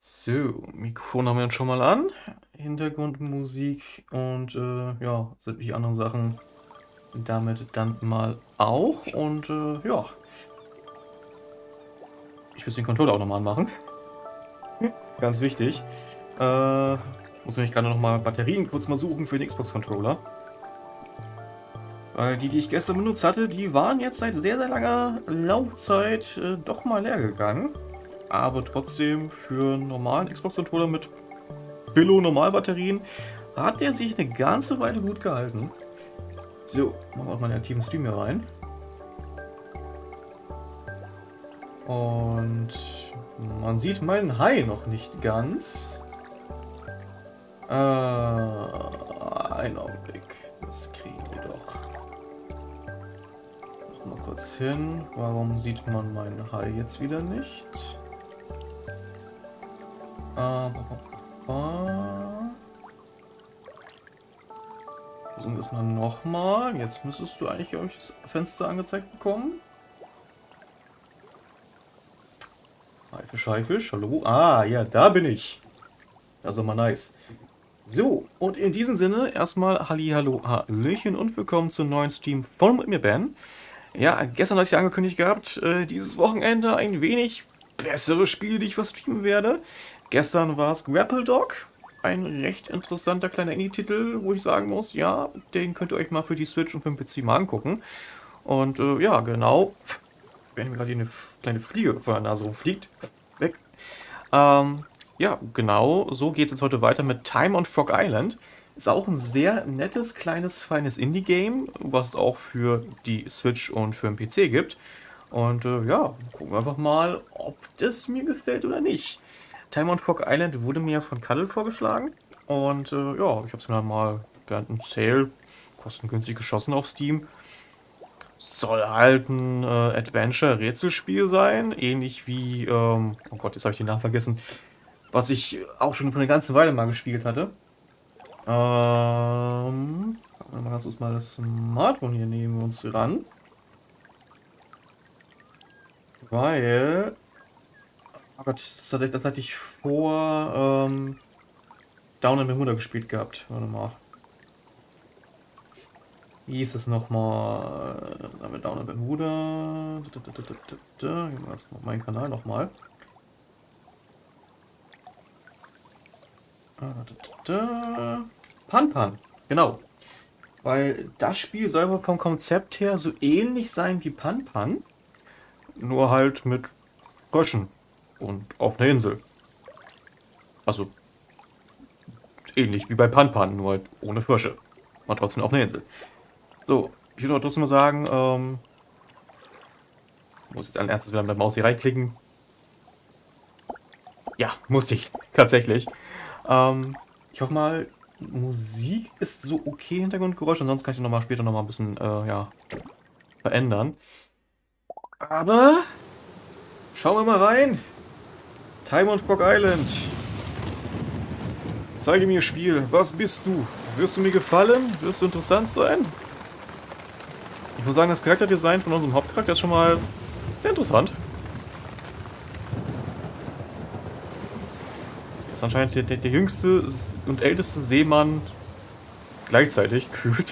So, Mikrofon haben wir jetzt schon mal an. Hintergrundmusik und ja, sämtliche anderen Sachen damit dann mal auch. Und ja, ich muss den Controller auch nochmal anmachen. Ganz wichtig. Muss nämlich gerade nochmal Batterien kurz mal suchen für den Xbox-Controller. Weil die ich gestern benutzt hatte, die waren jetzt seit sehr, sehr langer Laufzeit doch mal leer gegangen. Aber trotzdem für einen normalen Xbox-Controller mit Billo-Normalbatterien hat der sich eine ganze Weile gut gehalten. So, machen wir auch mal einen aktiven Stream hier rein. Und man sieht meinen Hai noch nicht ganz. Einen Augenblick. Das kriegen wir doch. Noch mal kurz hin. Warum sieht man meinen Hai jetzt wieder nicht? Versuchen wir es mal nochmal. Jetzt müsstest du eigentlich, glaube ich, das Fenster angezeigt bekommen. Haifisch, Haifisch, hallo. Ah, ja, da bin ich. Das ist doch mal nice. So, und in diesem Sinne erstmal Hallihallo, Hallöchen und willkommen zum neuen Stream von mir, Ben. Ja, gestern habe ich ja angekündigt gehabt, dieses Wochenende ein wenig bessere Spiele, die ich verstreamen werde. Gestern war es Grapple Dog, ein recht interessanter kleiner Indie-Titel, wo ich sagen muss, ja, den könnt ihr euch mal für die Switch und für den PC mal angucken. Und ja, genau, wenn mir gerade hier eine kleine Fliege vor der Nase rumfliegt, weg. Ja, genau, so geht es jetzt heute weiter mit Time on Frog Island. Ist auch ein sehr nettes, kleines, feines Indie-Game, was es auch für die Switch und für den PC gibt. Und ja, gucken wir einfach mal, ob das mir gefällt oder nicht. Time on Frog Island wurde mir von Cuddle vorgeschlagen. Und ja, ich habe es mir dann mal während einem Sale kostengünstig geschossen auf Steam. Soll halt ein Adventure-Rätselspiel sein, ähnlich wie, oh Gott, jetzt habe ich den Namen vergessen, was ich auch schon vor einer ganzen Weile mal gespielt hatte. Mal ganz kurz mal das Smartphone hier neben uns ran. Weil, oh Gott, das hatte ich vor Down in Bermuda gespielt gehabt. Warte mal. Wie hieß es nochmal? Da haben wir Down in Bermuda. Hier haben wir jetzt noch meinen Kanal nochmal. Pan Pan, genau. Weil das Spiel soll aber vom Konzept her so ähnlich sein wie Pan Pan, nur halt mit Fröschen und auf einer Insel. Also ähnlich wie bei Pan Pan, nur halt ohne Frösche. Aber trotzdem auf einer Insel. So, ich würde aber trotzdem mal sagen, muss jetzt allen Ernstes wieder mit der Maus hier reinklicken. Ja, musste ich, tatsächlich. Ich hoffe mal, Musik ist so okay, Hintergrundgeräusch, ansonsten kann ich nochmal später nochmal ein bisschen, ja, verändern. Aber schauen wir mal rein. Time on Frog Island. Zeige mir Spiel. Was bist du? Wirst du mir gefallen? Wirst du interessant sein? Ich muss sagen, das Charakterdesign von unserem Hauptcharakter ist schon mal sehr interessant. Ist anscheinend der jüngste und älteste Seemann gleichzeitig gefühlt.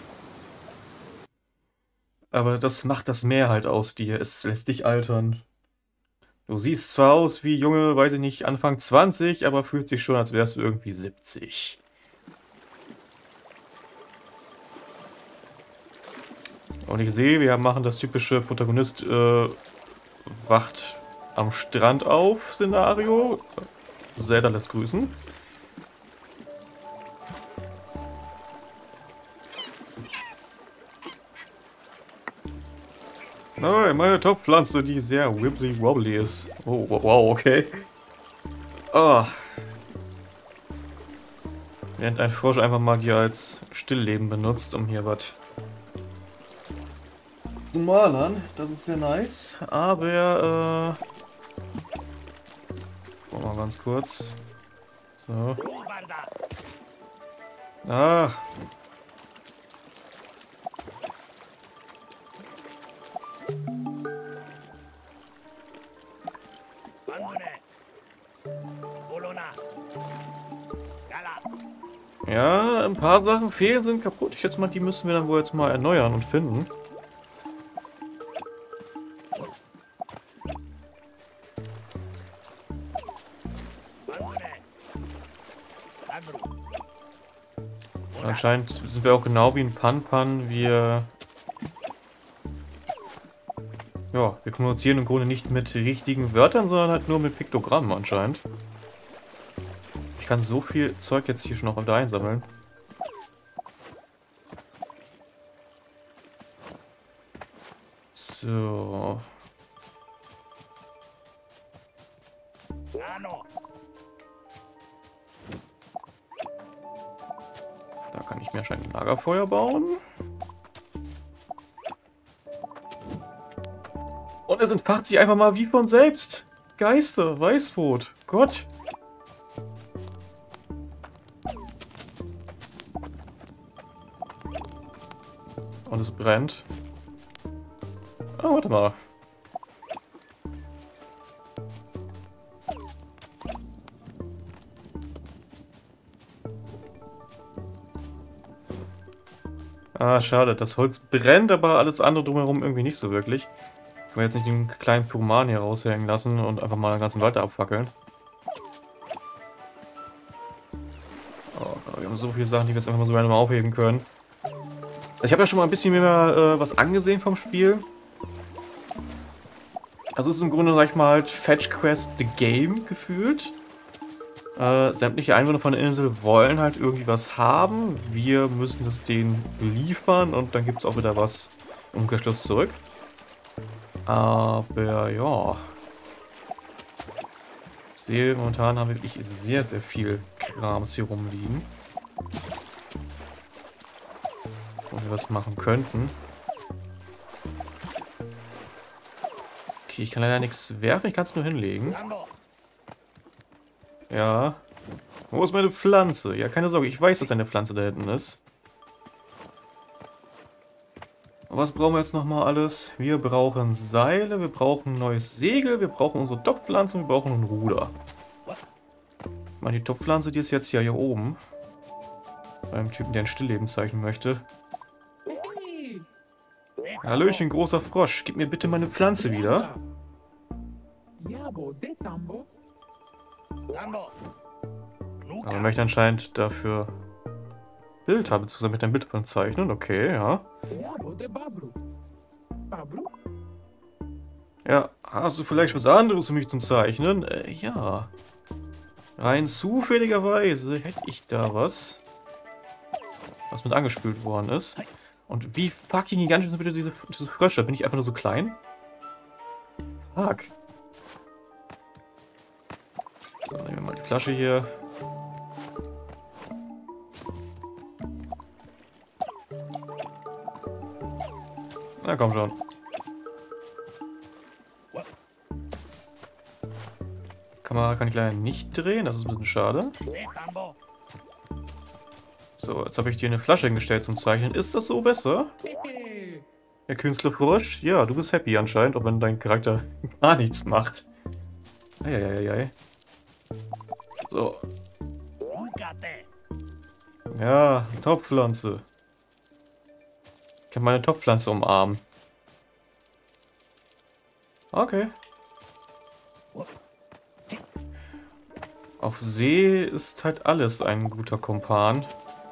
Aber das macht das Meer halt aus dir. Es lässt dich altern. Du siehst zwar aus wie Junge, weiß ich nicht, Anfang 20, aber fühlt sich schon, als wärst du irgendwie 70. Und ich sehe, wir machen das typische Protagonist wacht am Strand auf Szenario. Zelda lässt grüßen. Nein, meine Topfpflanze, die sehr wibbly-wobbly ist. Oh, wow, okay. Ah. Während ein Frosch einfach mal hier als Stillleben benutzt, um hier was zu malern. Das ist sehr nice. Aber, mal ganz kurz. So. Ah. Ja, ein paar Sachen fehlen, sind kaputt. Ich schätze mal, die müssen wir dann wohl jetzt mal erneuern und finden. Anscheinend sind wir auch genau wie ein Pan-Pan. Wir kommunizieren im Grunde nicht mit richtigen Wörtern, sondern halt nur mit Piktogrammen anscheinend. Ich kann so viel Zeug jetzt hier schon noch wieder einsammeln. So. Da kann ich mir anscheinend ein Lagerfeuer bauen. Und es entfacht sich einfach mal wie von selbst. Geister, Weißbrot, Gott. Und es brennt. Oh, warte mal. Ah, schade. Das Holz brennt, aber alles andere drumherum irgendwie nicht so wirklich. Ich will jetzt nicht den kleinen Pyromanen hier raushängen lassen und einfach mal den ganzen Wald abfackeln. Oh, wir haben so viele Sachen, die wir jetzt einfach mal so random aufheben können. Ich habe ja schon mal ein bisschen mehr was angesehen vom Spiel. Also es ist im Grunde, sag ich mal, halt Fetch Quest The Game gefühlt. Sämtliche Einwohner von der Insel wollen halt irgendwie was haben. Wir müssen es denen liefern und dann gibt es auch wieder was im Umkehrschluss zurück. Aber ja. Ich sehe, momentan haben wir wirklich sehr, sehr viel Krams hier rumliegen. Wo wir was machen könnten. Okay, ich kann leider nichts werfen, ich kann es nur hinlegen. Ja. Wo ist meine Pflanze? Ja, keine Sorge, ich weiß, dass eine Pflanze da hinten ist. Was brauchen wir jetzt nochmal alles? Wir brauchen Seile, wir brauchen ein neues Segel, wir brauchen unsere Topfpflanze und wir brauchen ein Ruder. Ich meine, die Topfpflanze, die ist jetzt ja hier oben. Beim Typen, der ein Stillleben zeichnen möchte. Hallöchen, großer Frosch. Gib mir bitte meine Pflanze wieder. Aber er möchte anscheinend dafür Bild haben, beziehungsweise mit einem Bild von zeichnen. Okay, ja. Ja, hast du vielleicht was anderes für mich zum Zeichnen? Ja. Rein zufälligerweise hätte ich da was mit angespült worden ist. Und wie fucking gigantisch sind bitte diese Frösche? Bin ich einfach nur so klein? Fuck. So, nehmen wir mal die Flasche hier. Na komm schon. Kamera kann ich leider nicht drehen, das ist ein bisschen schade. So, jetzt habe ich dir eine Flasche hingestellt zum Zeichnen. Ist das so besser? Der Künstler Frosch? Ja, du bist happy anscheinend, auch wenn dein Charakter gar nichts macht. Eieieiei. So. Ja, Topfpflanze. Ich kann meine Topfpflanze umarmen. Okay. Auf See ist halt alles ein guter Kumpan.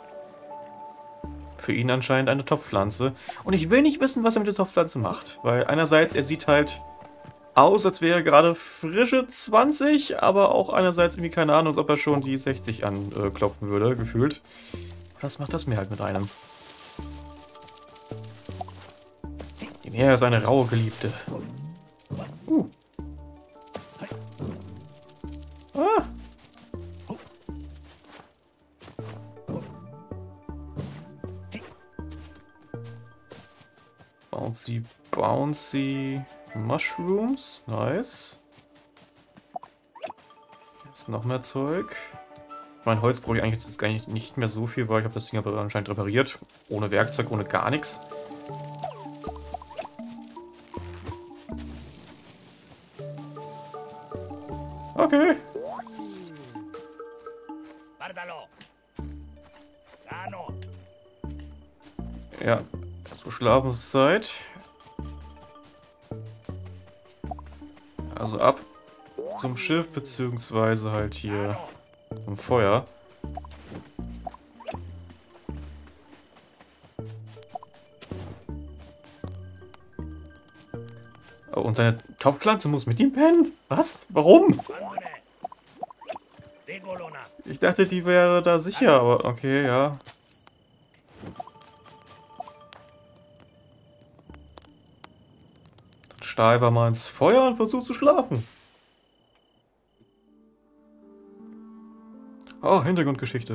Für ihn anscheinend eine Topfpflanze. Und ich will nicht wissen, was er mit der Topfpflanze macht. Weil einerseits, er sieht halt aus, als wäre er gerade frische 20, aber auch einerseits irgendwie keine Ahnung, als ob er schon die 60 anklopfen würde, gefühlt. Was macht das mir halt mit einem? Er ist eine raue Geliebte. Ah. Bouncy, bouncy Mushrooms. Nice. Hier ist noch mehr Zeug. Mein Holz brauche ich eigentlich jetzt gar nicht mehr so viel, weil ich habe das Ding aber anscheinend repariert. Ohne Werkzeug, ohne gar nichts. Okay. Ja, so Schlafenszeit. Also ab zum Schiff, beziehungsweise halt hier zum Feuer. Oh, und seine Topfpflanze muss mit ihm pennen? Was? Warum? Ich dachte, die wäre da sicher, aber okay, ja. Dann steif mal ins Feuer und versuch zu schlafen. Oh, Hintergrundgeschichte.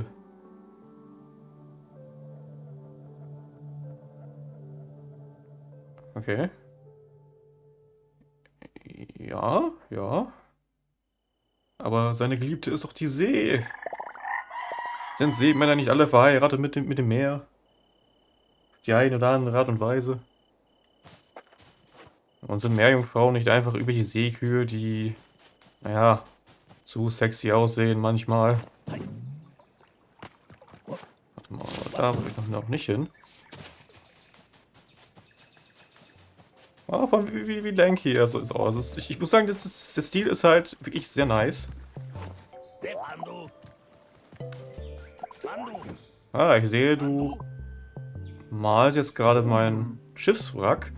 Okay. Ja, ja. Aber seine Geliebte ist doch die See. Sind Seemänner nicht alle verheiratet mit dem Meer? Die eine oder andere Art und Weise. Und sind Meerjungfrauen nicht einfach übliche Seekühe, die, naja, zu sexy aussehen manchmal? Warte mal, da will ich noch nicht hin. Ah, von wie lanky er so ist aus. Ich muss sagen, der Stil ist halt wirklich sehr nice. Ah, ich sehe, du malst jetzt gerade mein Schiffswrack.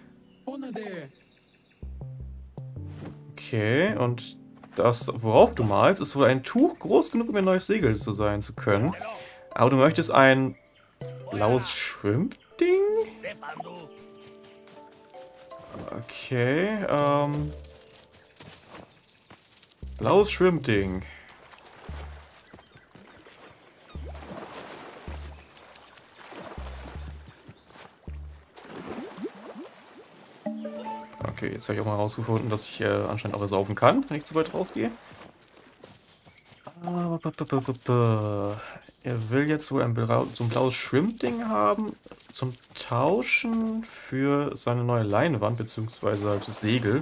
Okay, und das, worauf du malst, ist wohl ein Tuch groß genug, um ein neues Segel zu können. Aber du möchtest ein blaues Schwimmding? Okay, blaues Schwimmding. Okay, jetzt habe ich auch mal herausgefunden, dass ich anscheinend auch ersaufen kann, wenn ich zu weit rausgehe. Er will jetzt wohl so ein blaues Schwimmding haben zum Tauschen für seine neue Leinwand, beziehungsweise halt das Segel.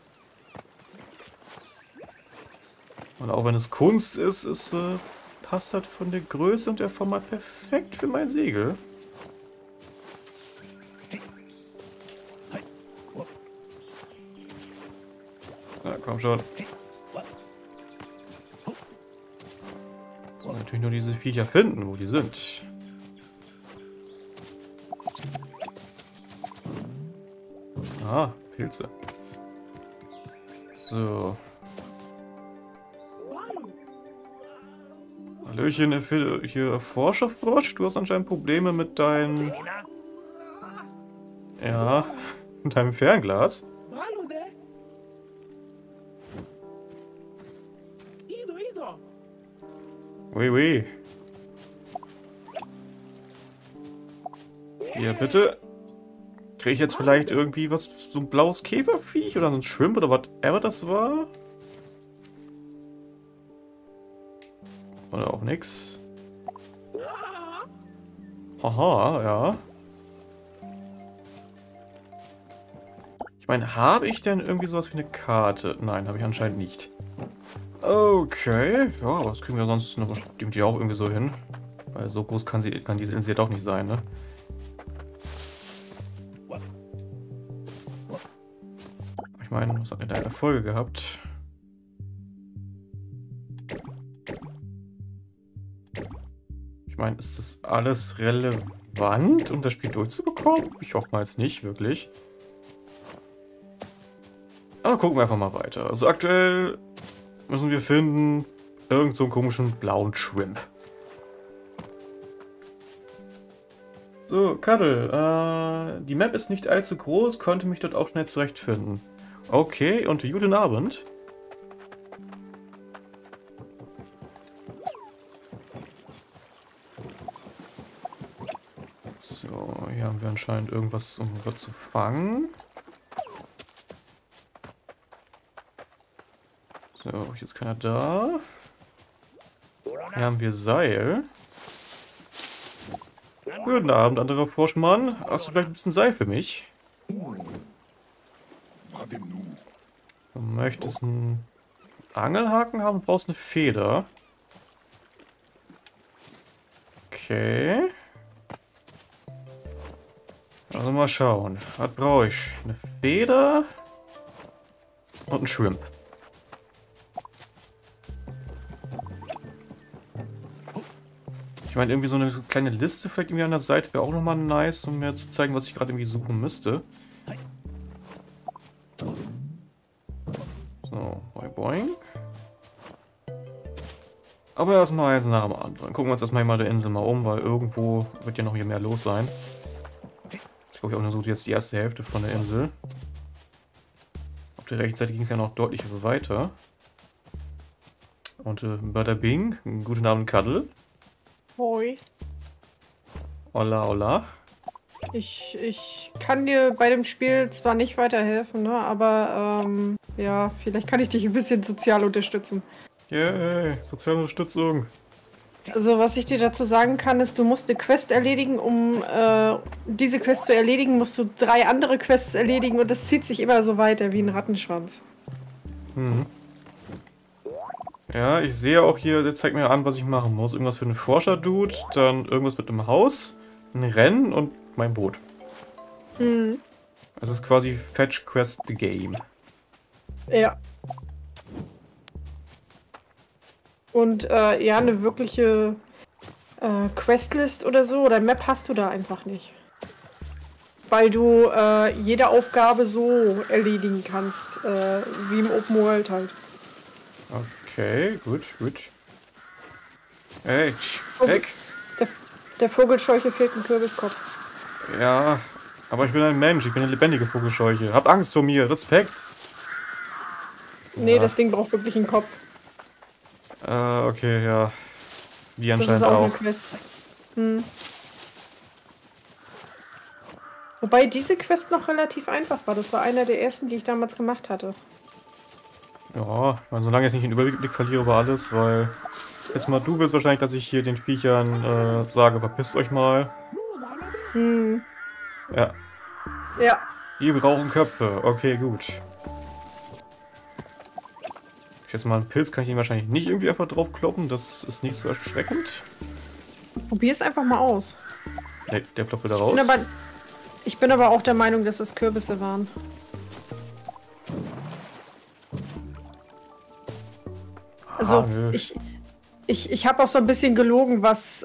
Und auch wenn es Kunst ist, passt halt von der Größe und der Format perfekt für mein Segel. Na, komm schon. Und natürlich nur diese Viecher finden, wo die sind. Ah, Pilze. So. Hallöchen, hier Forscherfrosch. Du hast anscheinend Probleme mit deinem... Ja, mit deinem Fernglas. Ui, ui. Hier, bitte. Kriege ich jetzt vielleicht irgendwie was, so ein blaues Käferviech oder so ein Shrimp oder whatever das war? Oder auch nix. Haha, ja. Ich meine, habe ich denn irgendwie sowas wie eine Karte? Nein, habe ich anscheinend nicht. Okay, ja, aber das kriegen wir sonst noch bestimmt ja auch irgendwie so hin. Weil so groß kann diese Insel ja doch nicht sein, ne? Ich meine, was hat denn da Erfolge gehabt? Ich meine, ist das alles relevant, um das Spiel durchzubekommen? Ich hoffe mal jetzt nicht, wirklich. Aber gucken wir einfach mal weiter. Also aktuell müssen wir finden irgend so einen komischen blauen Shrimp. So, Cuddle, die Map ist nicht allzu groß, konnte mich dort auch schnell zurechtfinden. Okay, und guten Abend. So, hier haben wir anscheinend irgendwas, um was zu fangen. So, hier ist keiner da. Hier haben wir Seil. Guten Abend, anderer Froschmann. Hast du vielleicht ein bisschen Seil für mich? Du möchtest einen Angelhaken haben, du brauchst eine Feder. Okay. Also mal schauen. Was brauche ich? Eine Feder und ein Shrimp. Ich meine, irgendwie so eine kleine Liste vielleicht irgendwie an der Seite wäre auch nochmal nice, um mir zu zeigen, was ich gerade irgendwie suchen müsste. So, boing boing. Aber erstmal jetzt nach dem anderen. Gucken wir uns erstmal mal der Insel mal um, weil irgendwo wird ja noch hier mehr los sein. Ich glaube, ich auch nur so jetzt die erste Hälfte von der Insel. Auf der rechten Seite ging es ja noch deutlich weiter. Und Bada Bing, guten Abend, Cuddle. Hoi. Hola, hola. Ich kann dir bei dem Spiel zwar nicht weiterhelfen, ne, aber ja, vielleicht kann ich dich ein bisschen sozial unterstützen. Yay, soziale Unterstützung. Also was ich dir dazu sagen kann, ist, du musst eine Quest erledigen. Um diese Quest zu erledigen, musst du 3 andere Quests erledigen und das zieht sich immer so weiter wie ein Rattenschwanz. Mhm. Ja, ich sehe auch hier, der zeigt mir an, was ich machen muss. Irgendwas für einen Forscher-Dude, dann irgendwas mit einem Haus, ein Rennen und mein Boot. Mhm. Das ist quasi Fetch Quest the Game. Ja. Und ja, eine wirkliche Questlist oder so oder Map hast du da einfach nicht. Weil du jede Aufgabe so erledigen kannst, wie im Open World halt. Okay, gut, gut. Hey, weg! Der Vogelscheuche fehlt ein Kürbiskopf. Ja, aber ich bin ein Mensch, ich bin eine lebendige Vogelscheuche. Habt Angst vor mir, Respekt! Nee, Ja. das Ding braucht wirklich einen Kopf. Okay, ja. Die Das ist anscheinend auch auch. eine Quest. Hm. Wobei diese Quest noch relativ einfach war. Das war einer der ersten, die ich damals gemacht hatte. Ja, also solange ich jetzt nicht den Überblick verliere über alles, weil jetzt mal du willst wahrscheinlich, dass ich hier den Viechern sage, verpisst euch mal. Hm. Ja, Ja. die brauchen Köpfe. Okay, gut. Ich schätze mal, einen Pilz kann ich ihn wahrscheinlich nicht irgendwie einfach draufkloppen. Das ist nicht so erschreckend. Probier es einfach mal aus. Ne, der ploppt wieder raus. Ich bin aber auch der Meinung, dass es Kürbisse waren. Also, nö. ich habe auch so ein bisschen gelogen, was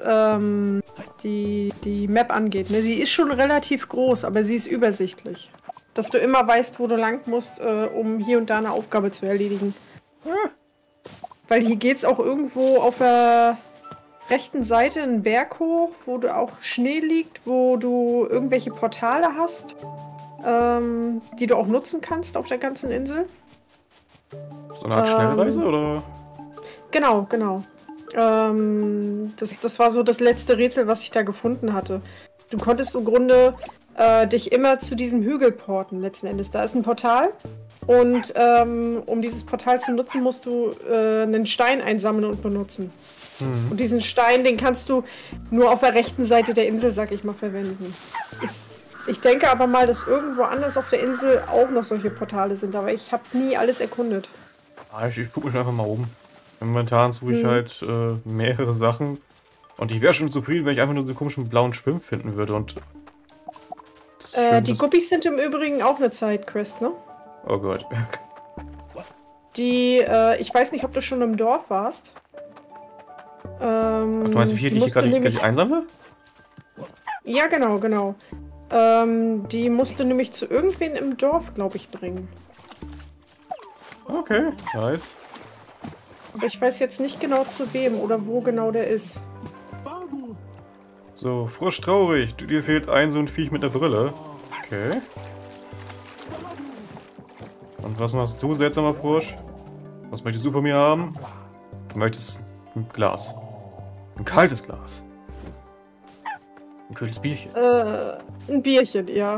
die Map angeht. Ne? Sie ist schon relativ groß, aber sie ist übersichtlich. Dass du immer weißt, wo du lang musst, um hier und da eine Aufgabe zu erledigen. Weil hier geht's auch irgendwo auf der rechten Seite einen Berg hoch, wo du auch Schnee liegt, wo du irgendwelche Portale hast, die du auch nutzen kannst auf der ganzen Insel. So eine Art Schnellreise, oder? Genau, genau. Das war so das letzte Rätsel, was ich da gefunden hatte. Du konntest im Grunde dich immer zu diesem Hügel porten, letzten Endes. Da ist ein Portal und um dieses Portal zu nutzen, musst du einen Stein einsammeln und benutzen. Mhm. Und diesen Stein, den kannst du nur auf der rechten Seite der Insel, sag ich mal, verwenden. Ich denke aber mal, dass irgendwo anders auf der Insel auch noch solche Portale sind, aber ich habe nie alles erkundet. Ich gucke mich einfach mal um. Momentan suche ich halt mehrere Sachen. Und ich wäre schon zufrieden, wenn ich einfach nur so einen komischen blauen Schwimm finden würde. Und die Guppies sind im Übrigen auch eine Sidequest, ne? Oh Gott. Ich weiß nicht, ob du schon im Dorf warst. Ach, du meinst, wie viel ich hier gerade einsammle? Ja, genau, genau. Die musst du nämlich zu irgendwen im Dorf, glaube ich, bringen. Okay, nice. Aber ich weiß jetzt nicht genau zu wem oder wo genau der ist. So, Frosch traurig. Dir fehlt so ein Viech mit der Brille. Okay. Und was machst du, seltsamer Frosch? Was möchtest du von mir haben? Du möchtest ein Glas. Ein kaltes Glas. Ein kühles Bierchen. Ein Bierchen, ja.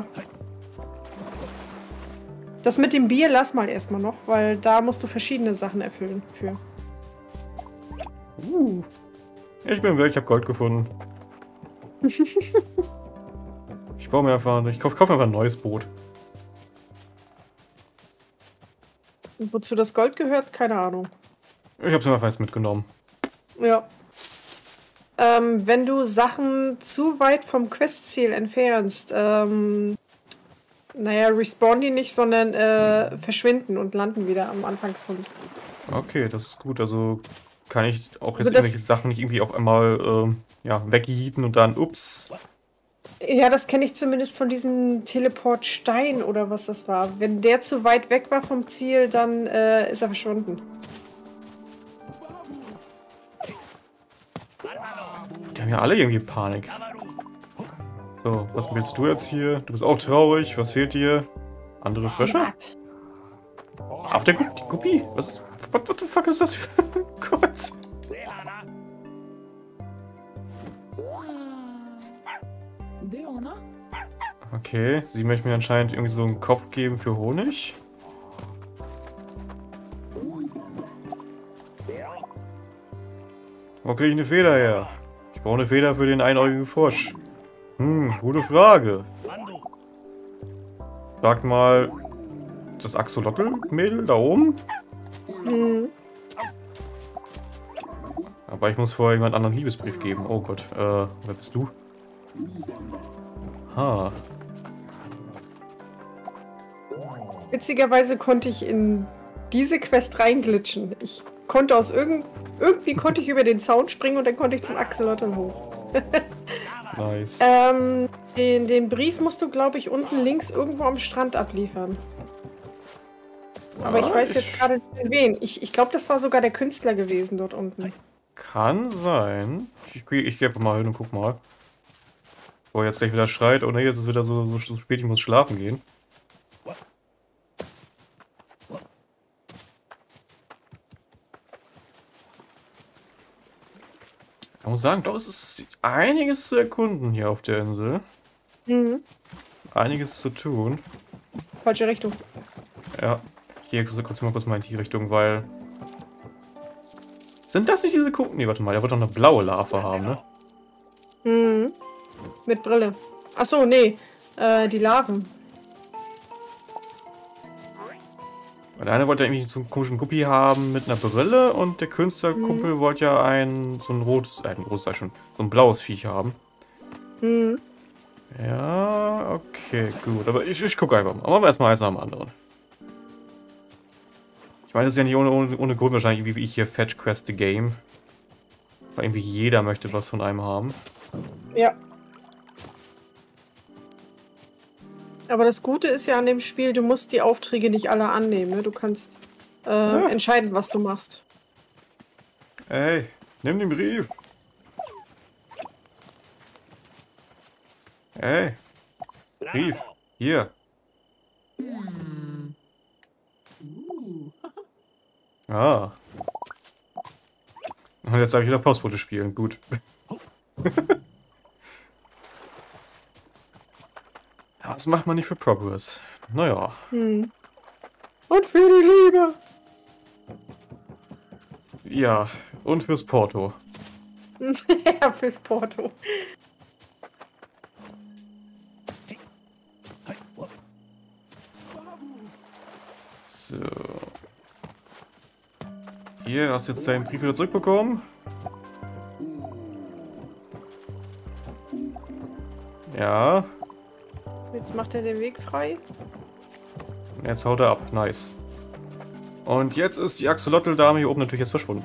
Das mit dem Bier lass mal erstmal noch, weil da musst du verschiedene Sachen erfüllen für. Ich bin weg, ich habe Gold gefunden. Ich baue mir einfach, ich kaufe mir einfach ein neues Boot. Und wozu das Gold gehört, keine Ahnung. Ich habe es mir einfach jetzt mitgenommen. Ja. Wenn du Sachen zu weit vom Questziel entfernst, naja, respawnen die nicht, sondern verschwinden und landen wieder am Anfangspunkt. Okay, das ist gut. Also kann ich auch jetzt Also irgendwelche das, Sachen nicht irgendwie auf einmal ja, wegjieten und dann, ups. ja, das kenne ich zumindest von diesem Teleportstein oder was das war. Wenn der zu weit weg war vom Ziel, dann ist er verschwunden. Die haben ja alle irgendwie Panik. So, was willst du jetzt hier? Du bist auch traurig. Was fehlt dir? Andere Frösche? Ach, der Guppi. What the fuck ist das für ein Gott? Okay, sie möchte mir anscheinend irgendwie so einen Kopf geben für Honig. Wo kriege ich eine Feder her? Ich brauche eine Feder für den einäugigen Frosch. Gute Frage. Frag mal das Axolotl-Mädel da oben. Hm. Aber ich muss vorher jemand anderen Liebesbrief geben. Oh Gott, wer bist du? Ha. Witzigerweise konnte ich in diese Quest reinglitschen. Ich konnte irgendwie konnte ich über den Zaun springen und dann konnte ich zum Axolotl hoch. Nice. Den Brief musst du, glaube ich, unten links irgendwo am Strand abliefern. Aber ich weiß jetzt gerade nicht wen. Ich glaube, das war sogar der Künstler gewesen dort unten. Kann sein. Ich gehe einfach mal hin und guck mal. Wo er jetzt gleich wieder schreit. Oh ne, jetzt ist es wieder so spät, ich muss schlafen gehen. Ich muss sagen, doch, es ist einiges zu erkunden hier auf der Insel. Mhm. Einiges zu tun. Falsche Richtung. Ja, hier kurz mal in die Richtung, weil... Sind das nicht diese Kuchen? Ne, warte mal, der wird doch eine blaue Larve haben, ne? Mhm. Mit Brille. Achso, nee. Die Larven. Weil der eine wollte ja irgendwie so einen komischen Guppi haben mit einer Brille und der Künstlerkumpel wollte ja so ein rotes, sag ich schon, so ein blaues Viech haben. Mhm. Ja, okay, gut. Aber ich gucke einfach mal. Aber machen wir erstmal eins nach dem anderen. Ich meine, das ist ja nicht ohne Grund wahrscheinlich, wie ich hier Fetch Quest the Game. Weil irgendwie jeder möchte was von einem haben. Ja. Aber das Gute ist ja an dem Spiel, du musst die Aufträge nicht alle annehmen. Ne? Du kannst entscheiden, was du machst. Ey, nimm den Brief. Ey, Brief, hier. Ah. Und jetzt darf ich wieder Postbote spielen. Gut. Das macht man nicht für Progress. Naja. Hm. Und für die Liebe. Ja, und fürs Porto. Ja, fürs Porto. So. Hier, hast du jetzt deinen Brief wieder zurückbekommen? Ja. Jetzt macht er den Weg frei. Jetzt haut er ab. Nice. Und jetzt ist die Axolotl-Dame hier oben natürlich jetzt verschwunden.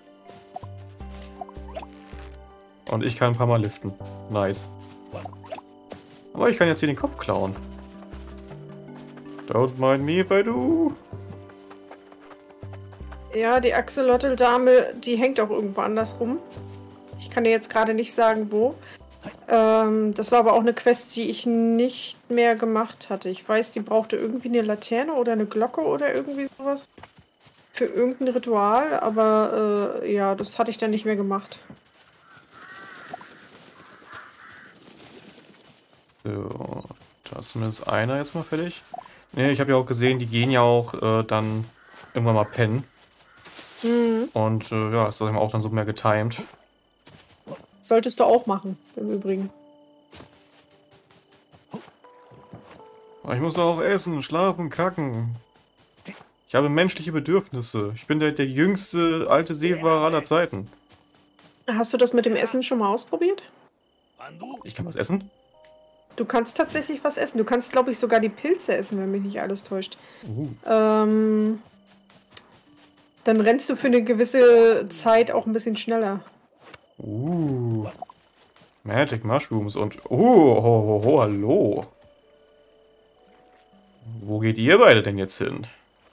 Und ich kann ein paar Mal liften. Nice. Aber ich kann jetzt hier den Kopf klauen. Don't mind me if I do. Ja, die Axolotl-Dame, die hängt auch irgendwo anders rum. Ich kann dir jetzt gerade nicht sagen, wo. Das war aber auch eine Quest, die ich nicht mehr gemacht hatte. Ich weiß, die brauchte irgendwie eine Laterne oder eine Glocke oder irgendwie sowas. Für irgendein Ritual, aber ja, das hatte ich dann nicht mehr gemacht. So, da ist zumindest einer jetzt mal fertig. Ne, ich habe ja auch gesehen, die gehen ja auch dann irgendwann mal pennen. Mhm. Und ja, ist das eben auch dann so mehr getimed. Solltest du auch machen, im Übrigen. Aber ich muss auch essen, schlafen, kacken. Ich habe menschliche Bedürfnisse. Ich bin der jüngste alte Seefahrer aller Zeiten. Hast du das mit dem Essen schon mal ausprobiert? Ich kann was essen? Du kannst tatsächlich was essen. Du kannst, glaube ich, sogar die Pilze essen, wenn mich nicht alles täuscht. Dann rennst du für eine gewisse Zeit auch ein bisschen schneller. Magic Mushrooms und... ho, hallo. Wo geht ihr beide denn jetzt hin?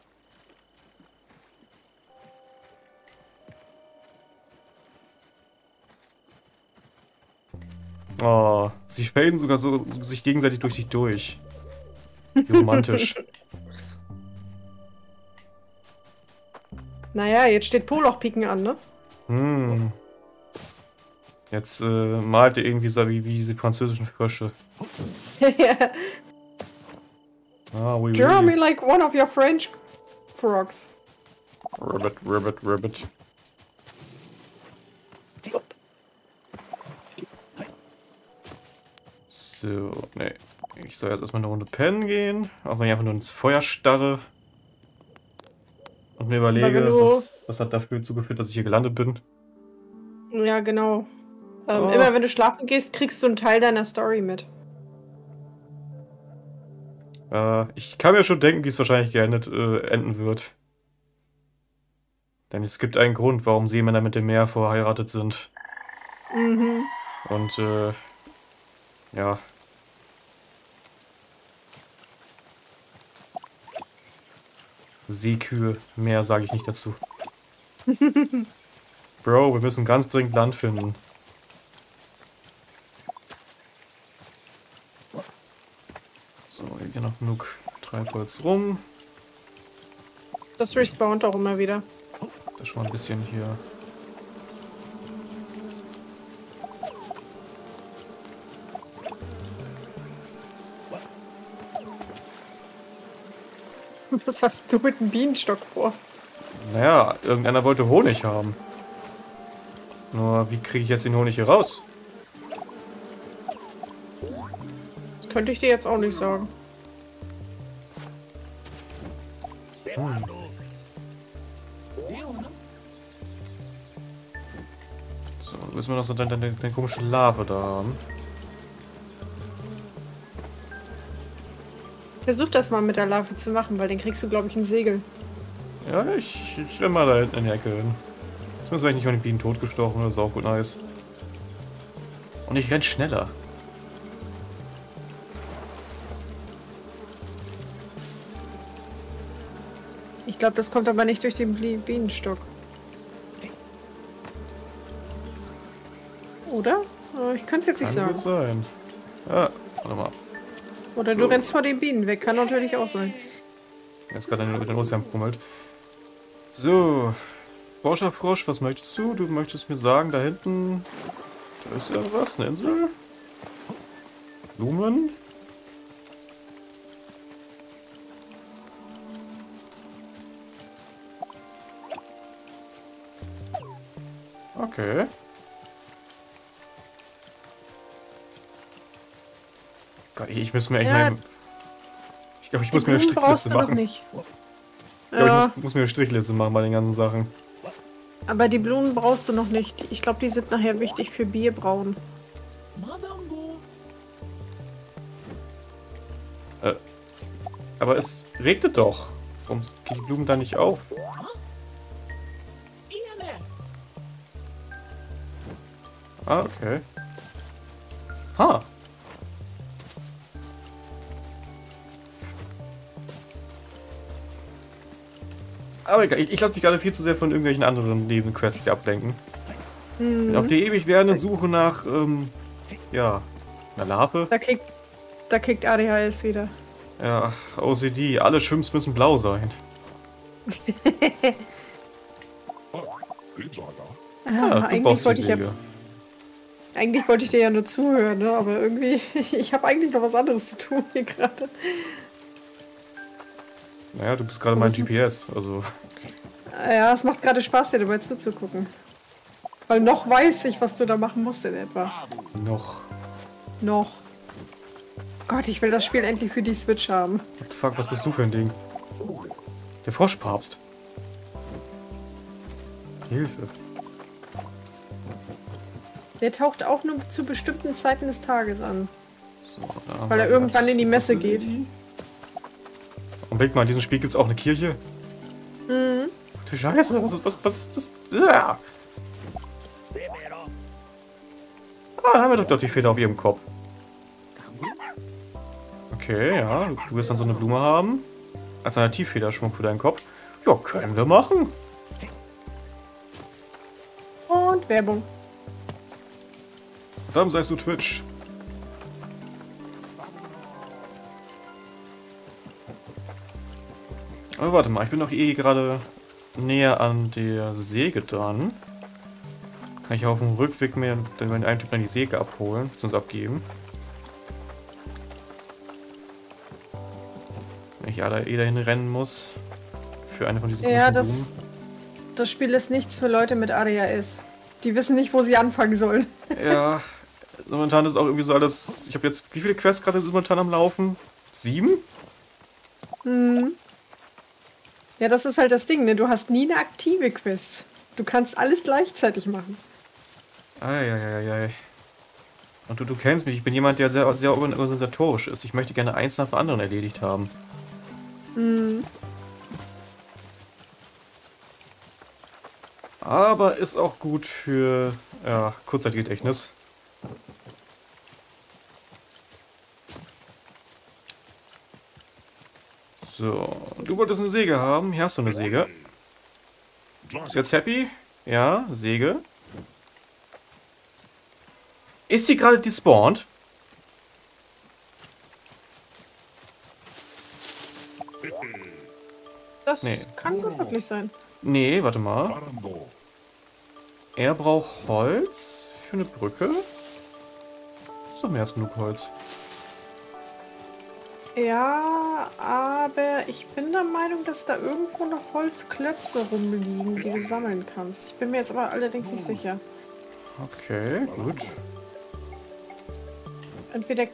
Oh, sie faden sogar so sich gegenseitig durch sich durch. Wie romantisch. Naja, jetzt steht Poloch-Piken an, ne? Jetzt malt ihr irgendwie so wie diese französischen Frösche. Oui, Draw oui. me like one of your French frogs. Ribbit. So, nee. Ich soll jetzt erstmal eine Runde pennen gehen. Auch wenn ich einfach nur ins Feuer starre. Und mir überlege, was hat dafür zugeführt, dass ich hier gelandet bin. Ja, genau. Immer wenn du schlafen gehst, kriegst du einen Teil deiner Story mit. Ich kann mir schon denken, wie es wahrscheinlich enden wird. Denn es gibt einen Grund, warum Seemänner mit dem Meer verheiratet sind. Und, ja. Seekühe, mehr sage ich nicht dazu. Bro, wir müssen ganz dringend Land finden. So, hier noch genug Treibholz rum. Das respawnt auch immer wieder. Das ist schon mal ein bisschen hier. Was hast du mit dem Bienenstock vor? Naja, irgendeiner wollte Honig haben. Nur, wie kriege ich jetzt den Honig hier raus? Das könnte ich dir jetzt auch nicht sagen. So, müssen wir noch so deine komische Larve da haben. Versuch das mal mit der Larve zu machen, weil dann kriegst du, glaube ich, ein Segel. Ja, ich renne mal da hinten in die Ecke hin. Jetzt müssen wir nicht von den Bienen totgestochen, das ist auch gut nice. Und ich renn schneller. Ich glaube, das kommt aber nicht durch den Bienenstock. Oder? Ich könnte es jetzt nicht Kann sagen. gut sein. Ja, warte mal. Oder So. du rennst vor den Bienen weg. Kann natürlich auch sein. Jetzt gerade mit den Ozean pummelt. So. Forscherfrosch, was möchtest du? Du möchtest mir sagen, da hinten... Da ist irgendwas, eine Insel? Blumen? Okay. Gott, ich muss mir echt Ja, mal... Ich glaube, ich muss mir eine Strichliste machen. Nicht. Ich glaube, ich muss mir eine Strichliste machen bei den ganzen Sachen. Aber die Blumen brauchst du noch nicht. Ich glaube, die sind nachher wichtig für Bierbrauen. Aber es regnet doch. Warum gehen die Blumen da nicht auf? Ah, okay. Ha! Aber egal, ich lasse mich gerade viel zu sehr von irgendwelchen anderen Nebenquests hier ablenken. Bin auf die ewig währende Suche nach, ja, einer Larve. Da kickt ADHS wieder. Ja, OCD, alle Schwimms müssen blau sein. Ja, du brauchst die Säge. Eigentlich wollte ich dir ja nur zuhören, ne? Aber irgendwie, ich habe eigentlich noch was anderes zu tun hier gerade. Naja, du bist gerade mein GPS, also... Ja, es macht gerade Spaß, dir dabei zuzugucken. Weil noch weiß ich, was du da machen musst in etwa. Noch. Gott, ich will das Spiel endlich für die Switch haben. What the fuck, was bist du für ein Ding? Der Froschpapst. Hilfe. Der taucht auch nur zu bestimmten Zeiten des Tages an. So, da haben Weil wir er irgendwann jetzt in die Messe geht. Und weg mal, in diesem Spiel gibt es auch eine Kirche. Mhm. Ach du Scheiße, was ist das? Ja. Ah, da haben wir doch die Feder auf ihrem Kopf. Okay, ja, du wirst dann so eine Blume haben. Alternativfederschmuck für deinen Kopf. Ja, können wir machen. Und Werbung. Verdammt, seist du Twitch. Aber warte mal, ich bin doch eh gerade näher an der Säge dran. Kann ich auf dem Rückweg mir den einen Typ dann die Säge abholen, bzw. abgeben. Wenn ich ja da eh dahin rennen muss. Für eine von diesen Ja, Blumen. das Spiel ist nichts für Leute mit ADHS. Die wissen nicht, wo sie anfangen sollen. Ja, momentan ist auch irgendwie so alles. Ich habe jetzt, wie viele Quests gerade momentan am Laufen? 7? Hm. Ja, das ist halt das Ding, ne? Du hast nie eine aktive Quest. Du kannst alles gleichzeitig machen. Eieiei. Und du kennst mich, ich bin jemand, der sehr, sehr organisatorisch ist. Ich möchte gerne eins nach dem anderen erledigt haben. Hm. Aber ist auch gut für ja, Kurzzeitgedächtnis. So, du wolltest eine Säge haben. Hier hast du eine Säge. Bist du jetzt happy? Ja, Säge. Ist sie gerade despawned? Das Nee. kann gut wirklich sein. Nee, warte mal. Er braucht Holz für eine Brücke. Ist doch mehr als genug Holz. Ja, aber ich bin der Meinung, dass da irgendwo noch Holzklötze rumliegen, die du sammeln kannst. Ich bin mir jetzt aber allerdings nicht sicher. Okay, gut. Entweder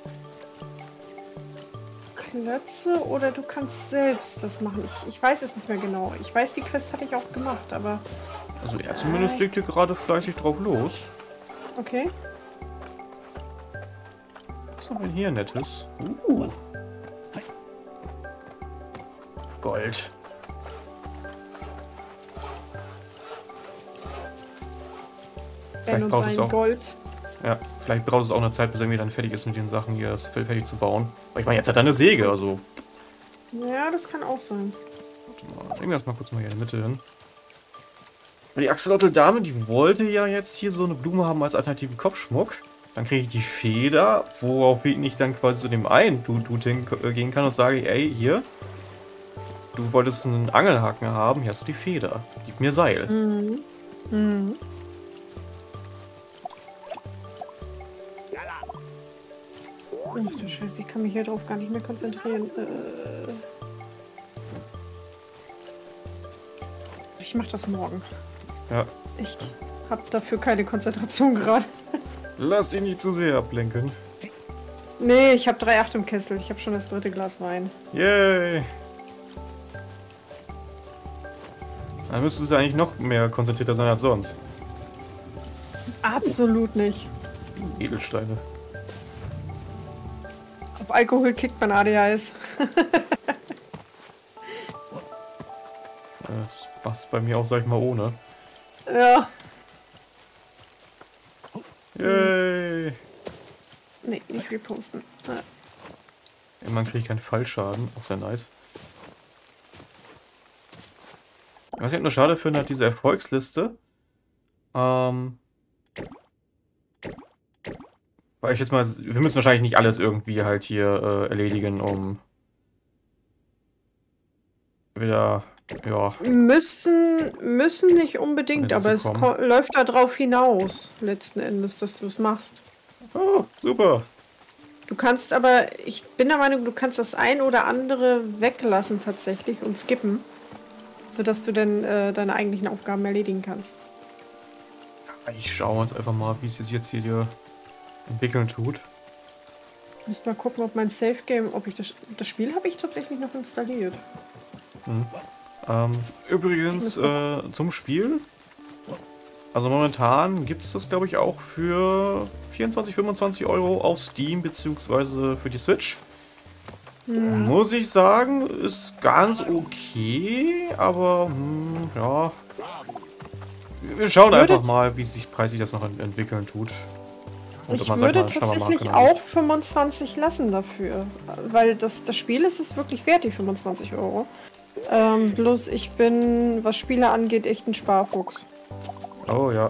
Klötze oder du kannst selbst das machen. Ich weiß es nicht mehr genau. Ich weiß, die Quest hatte ich auch gemacht, aber... Also er zumindest legt hier gerade fleißig drauf los. Okay. Was haben wir hier Nettes? Gold. Ben und braucht es sein auch. Gold. Ja, vielleicht braucht es auch eine Zeit, bis er irgendwie dann fertig ist mit den Sachen hier, das fertig zu bauen. Aber ich meine, jetzt hat er eine Säge, also. Ja, das kann auch sein. Warte mal, legen wir das mal kurz mal hier in die Mitte hin. Die Axolotl-Dame, die wollte ja jetzt hier so eine Blume haben als alternativen Kopfschmuck. Dann kriege ich die Feder, worauf ich dann quasi zu dem einen Dude hingehen kann und sage, ey, hier, du wolltest einen Angelhaken haben, hier hast du die Feder. Gib mir Seil. Mhm. Mhm. Ach du Scheiße, ich kann mich hier drauf gar nicht mehr konzentrieren. Ich mach das morgen. Ja. Ich hab dafür keine Konzentration gerade. Lass dich nicht zu sehr ablenken. Nee, ich habe 3,8 im Kessel. Ich habe schon das 3. Glas Wein. Yay! Dann müsstest du eigentlich noch mehr konzentrierter sein als sonst. Absolut nicht. Edelsteine. Auf Alkohol kickt man ADHS. Das macht es bei mir auch, sag ich mal, ohne. Ja. Yay! Nee, nicht reposten. Ja. Immerhin kriege ich keinen Fallschaden. Auch sehr nice. Was ich halt nur schade finde, hat diese Erfolgsliste. Weil ich jetzt mal... Wir müssen wahrscheinlich nicht alles irgendwie halt hier erledigen, um... wieder... Ja. Müssen nicht unbedingt, aber es kommen. läuft darauf hinaus, letzten Endes, dass du es machst. Oh, super. Du kannst aber, ich bin der Meinung, du kannst das ein oder andere weglassen tatsächlich und skippen, sodass du dann deine eigentlichen Aufgaben erledigen kannst. Ich schaue uns einfach mal, wie es sich jetzt hier entwickeln tut. Ich müsste mal gucken, ob mein Safe Game, ob ich das Spiel habe ich tatsächlich noch installiert. Übrigens, zum Spiel. Also momentan gibt es das, glaube ich, auch für 24, 25 Euro auf Steam beziehungsweise für die Switch. Muss ich sagen, ist ganz okay, aber ja. Wir schauen einfach mal, wie sich preislich das noch entwickeln tut. Und Ich würde tatsächlich auch 25 lassen dafür, weil das Spiel ist es wirklich wert, die 25 Euro. Bloß ich bin, was Spiele angeht, echt ein Sparfuchs. Oh ja.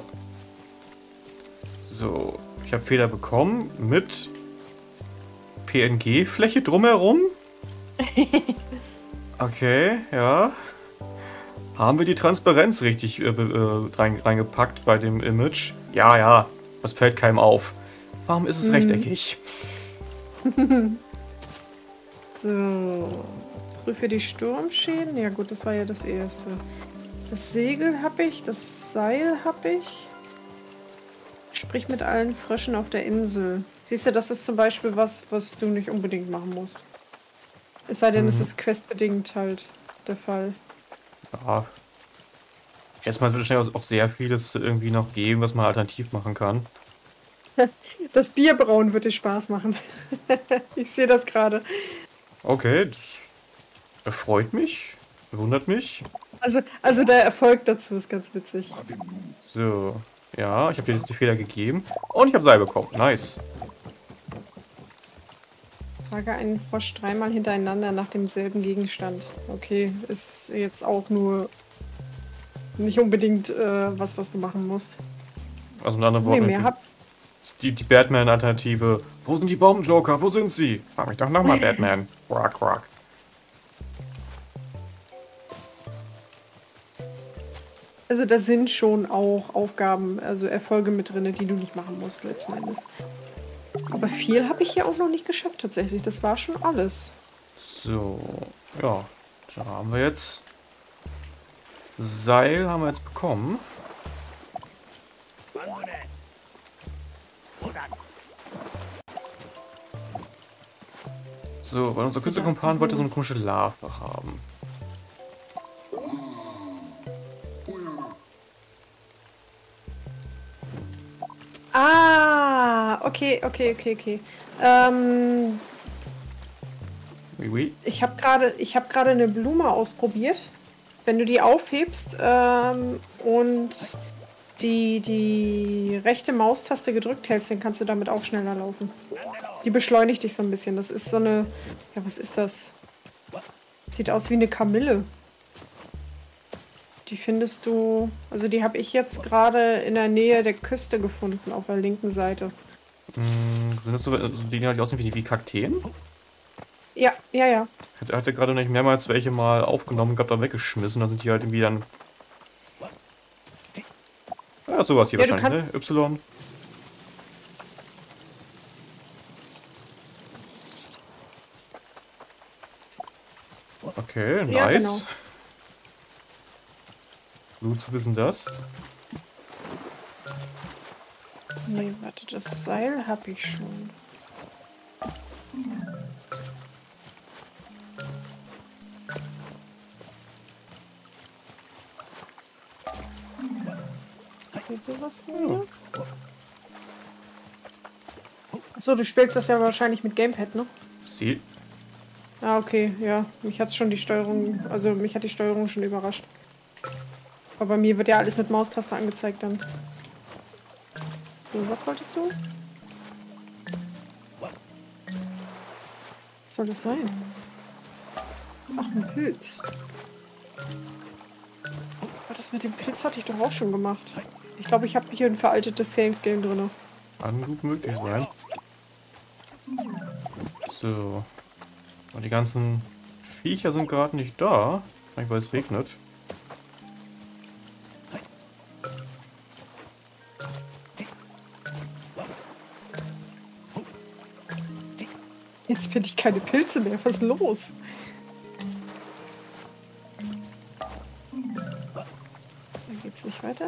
So, ich habe Fehler bekommen mit PNG-Fläche drumherum. Okay, ja. Haben wir die Transparenz richtig reingepackt bei dem Image? Ja, ja. Das fällt keinem auf. Warum ist es rechteckig? So. Prüfe die Sturmschäden. Ja gut, das war ja das erste. Das Segel habe ich, das Seil habe ich. Sprich mit allen Fröschen auf der Insel. Siehst du, das ist zum Beispiel was du nicht unbedingt machen musst. Es sei denn, es ist questbedingt halt der Fall. Ja. Erstmal wird es schnell auch sehr vieles irgendwie noch geben, was man alternativ machen kann. Das Bierbrauen wird dir Spaß machen. Ich sehe das gerade. Okay, das erfreut mich, wundert mich. Also der Erfolg dazu ist ganz witzig. So, ja, ich habe dir jetzt die Fehler gegeben und ich habe Seil bekommen. Nice. Frage einen Frosch dreimal hintereinander nach demselben Gegenstand. Okay, ist jetzt auch nur nicht unbedingt was du machen musst. Also mit anderen Worten, die Batman-Alternative. Wo sind die Bombenjoker? Wo sind sie? Frag mich doch nochmal, Batman. Quack, quack. Also da sind schon auch Aufgaben, also Erfolge mit drin, die du nicht machen musst letzten Endes. Aber viel habe ich hier auch noch nicht geschafft tatsächlich. Das war schon alles. So, ja. Da haben wir jetzt... Seil haben wir jetzt bekommen. So, weil unser Künstlerkumpan wollte so eine komische Larve haben. Ah, okay. Oui, oui. Ich habe gerade eine Blume ausprobiert. Wenn du die aufhebst und die rechte Maustaste gedrückt hältst, dann kannst du damit auch schneller laufen. Die beschleunigt dich so ein bisschen. Das ist so eine... Ja, was ist das? Sieht aus wie eine Kamille. Die findest du... Also die habe ich jetzt gerade in der Nähe der Küste gefunden, auf der linken Seite. Sind das so die, die aussehen wie Kakteen? Ja. Ich hatte gerade nicht mehrmals welche mal aufgenommen gehabt, aber weggeschmissen. Da sind die halt irgendwie dann... Ja, sowas hier wahrscheinlich, ne? Y. Okay, nice. Ja, genau. Gut zu wissen, das. Nee, warte, das Seil habe ich schon. Achso, du spielst das ja wahrscheinlich mit Gamepad, ne? Sie. Ah, okay, ja. Mich hat die Steuerung schon überrascht. Aber bei mir wird ja alles mit Maustaste angezeigt dann. So, was wolltest du? Was soll das sein? Ach, ein Pilz. Aber das mit dem Pilz hatte ich doch auch schon gemacht. Ich glaube, ich habe hier ein veraltetes Save-Game drin. Kann gut möglich sein. So. Und die ganzen Viecher sind gerade nicht da. Vielleicht weil es regnet. Jetzt finde ich keine Pilze mehr. Was ist los? Dann geht's nicht weiter.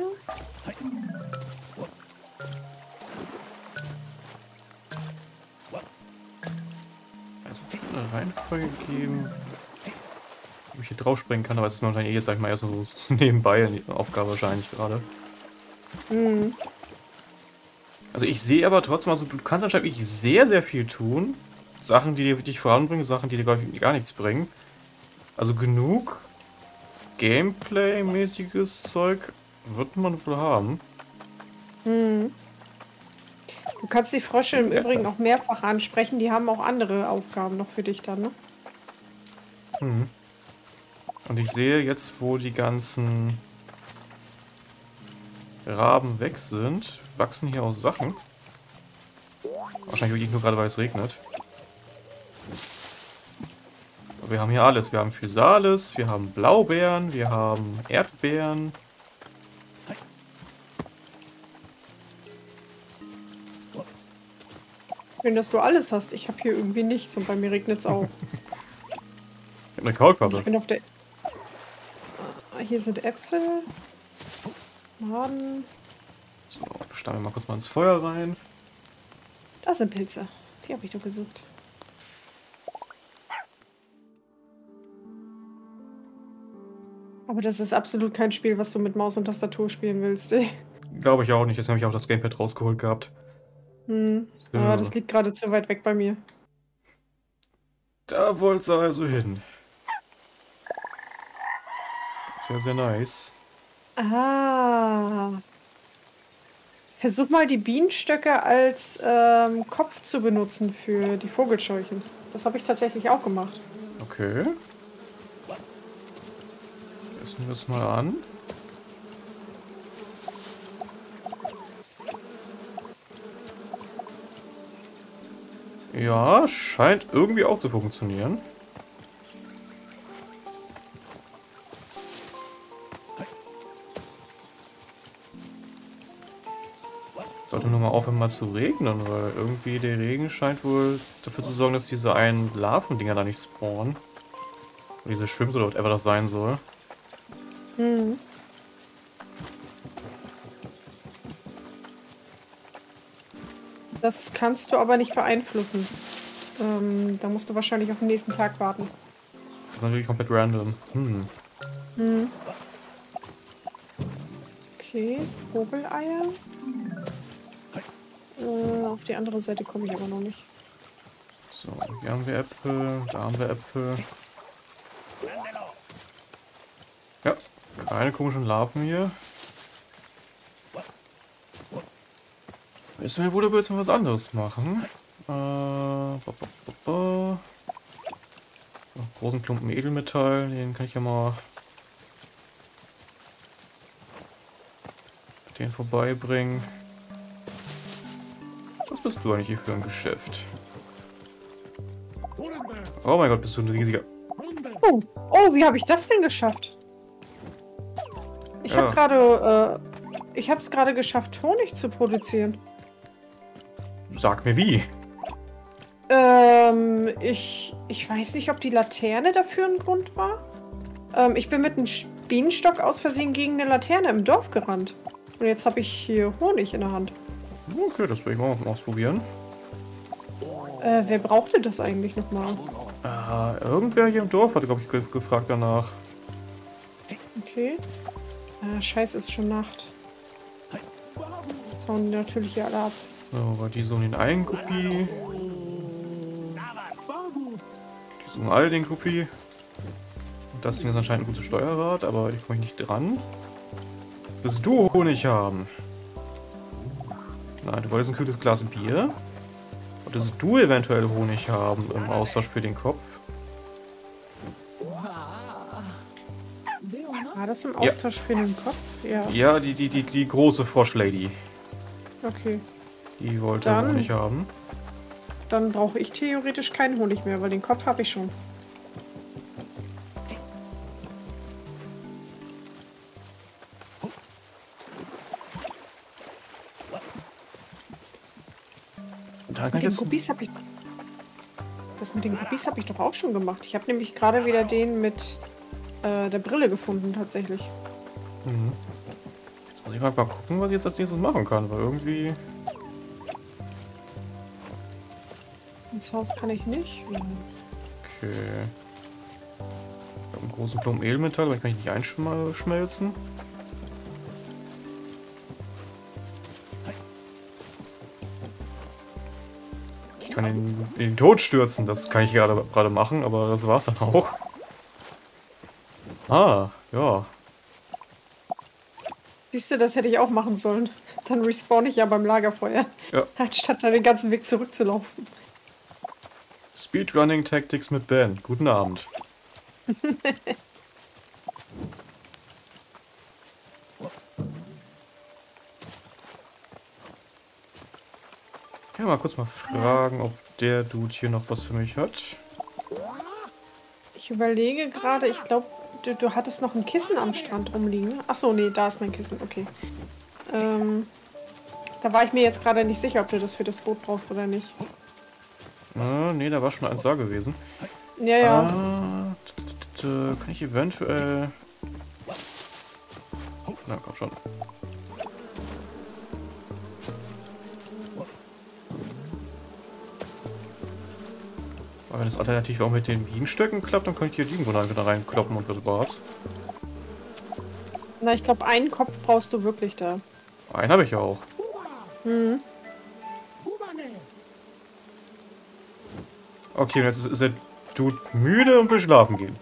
Also eine Reihenfolge geben, wo ich hier drauf springen kann, aber es ist momentan jetzt, sag ich mal, erst so nebenbei eine Aufgabe wahrscheinlich gerade. Hm. Also ich sehe aber trotzdem, also du kannst anscheinend wirklich sehr, sehr viel tun. Sachen, die dir wirklich voranbringen, Sachen, die dir gar nichts bringen. Also genug Gameplay-mäßiges Zeug wird man wohl haben. Hm. Du kannst die Frösche im Übrigen auch mehrfach ansprechen. Die haben auch andere Aufgaben noch für dich dann, ne? Hm. Und ich sehe jetzt, wo die ganzen Raben weg sind, wachsen hier auch Sachen. Wahrscheinlich wirklich nur gerade, weil es regnet. Aber wir haben hier alles. Wir haben Physalis, wir haben Blaubeeren, wir haben Erdbeeren. Schön, dass du alles hast. Ich habe hier irgendwie nichts und bei mir regnet es auch. Ich habe eine Kaulquappe. Ich bin auf der... Hier sind Äpfel. Maden. So, da starren wir mal kurz mal ins Feuer rein. Da sind Pilze. Die habe ich doch gesucht. Aber das ist absolut kein Spiel, was du mit Maus und Tastatur spielen willst. Glaube ich auch nicht. Jetzt habe ich auch das Gamepad rausgeholt gehabt. Hm. So. Ja, das liegt gerade zu weit weg bei mir. Da wollt ihr also hin. Sehr, sehr nice. Ah. Versuch mal die Bienenstöcke als Kopf zu benutzen für die Vogelscheuchen. Das habe ich tatsächlich auch gemacht. Okay. Essen wir das mal an. Ja, scheint irgendwie auch zu funktionieren. Sollte nur mal aufhören, mal zu regnen, weil irgendwie der Regen scheint wohl dafür zu sorgen, dass diese einen Larvendinger da nicht spawnen. Oder diese Shrimps oder whatever das sein soll. Mhm. Das kannst du aber nicht beeinflussen. Da musst du wahrscheinlich auf den nächsten Tag warten. Das ist natürlich komplett random. Mhm. Okay, Vogeleier. Auf die andere Seite komme ich aber noch nicht. So, hier haben wir Äpfel, da haben wir Äpfel. Ja, keine komischen Larven hier. Müssen wir wohl aber jetzt noch was anderes machen. Großen Klumpen Edelmetall, den kann ich ja mal den vorbeibringen. Was bist du eigentlich hier für ein Geschäft? Oh mein Gott, bist du ein riesiger... Oh, oh, wie habe ich das denn geschafft? Ich Ja. habe gerade, ich habe es gerade geschafft, Honig zu produzieren. Sag mir wie. Ich weiß nicht, ob die Laterne dafür ein Grund war. Ich bin mit einem Bienenstock aus Versehen gegen eine Laterne im Dorf gerannt. Und jetzt habe ich hier Honig in der Hand. Okay, das will ich mal ausprobieren. Wer brauchte das eigentlich nochmal? Irgendwer hier im Dorf hatte, glaube ich, gefragt danach. Okay. Scheiße, ist schon Nacht. Jetzt hauen die natürlich hier alle ab. So, weil die suchen den einen Kopie. Die suchen alle den Kopie. Und das Ding ist anscheinend ein gutes Steuerrad, aber ich komme nicht dran. Willst du Honig haben? Nein, du wolltest ein kühles Glas Bier. Wolltest du eventuell Honig haben im Austausch für den Kopf? War das im Austausch für den Kopf? Ja. Ja, die große Froschlady. Okay. Die wollte Dann- Honig haben. Dann brauche ich theoretisch keinen Honig mehr, weil den Kopf habe ich schon. Das mit den Guppies habe ich... Das mit den Guppies habe ich doch auch schon gemacht. Ich habe nämlich gerade wieder den mit der Brille gefunden, tatsächlich. Mhm. Jetzt muss ich mal gucken, was ich jetzt als nächstes machen kann, weil irgendwie... Ins Haus kann ich nicht. Okay. Ich habe einen großen Klumpen Edelmetall, aber den kann ich nicht einschmelzen. kann ihn in den Tod stürzen. Das kann ich gerade machen, aber das war's dann auch. Ah, ja. Siehst du, das hätte ich auch machen sollen. Dann respawn ich ja beim Lagerfeuer. Ja. Anstatt da den ganzen Weg zurückzulaufen. Speedrunning Tactics mit Ben. Guten Abend. Ich kann mal kurz mal fragen, ob der Dude hier noch was für mich hat. Ich überlege gerade, ich glaube, du hattest noch ein Kissen am Strand rumliegen. Achso, nee, da ist mein Kissen, okay. Da war ich mir jetzt gerade nicht sicher, ob du das für das Boot brauchst oder nicht. Nee, da war schon eins da gewesen. Ja, ja. Kann ich eventuell... Na, komm schon. Aber wenn es alternativ auch mit den Bienenstöcken klappt, dann kann ich hier die irgendwo wieder reinkloppen und das war's. Na, ich glaube, einen Kopf brauchst du wirklich da. Einen habe ich ja auch. Mhm. Okay, und jetzt ist der Dude müde und will schlafen gehen.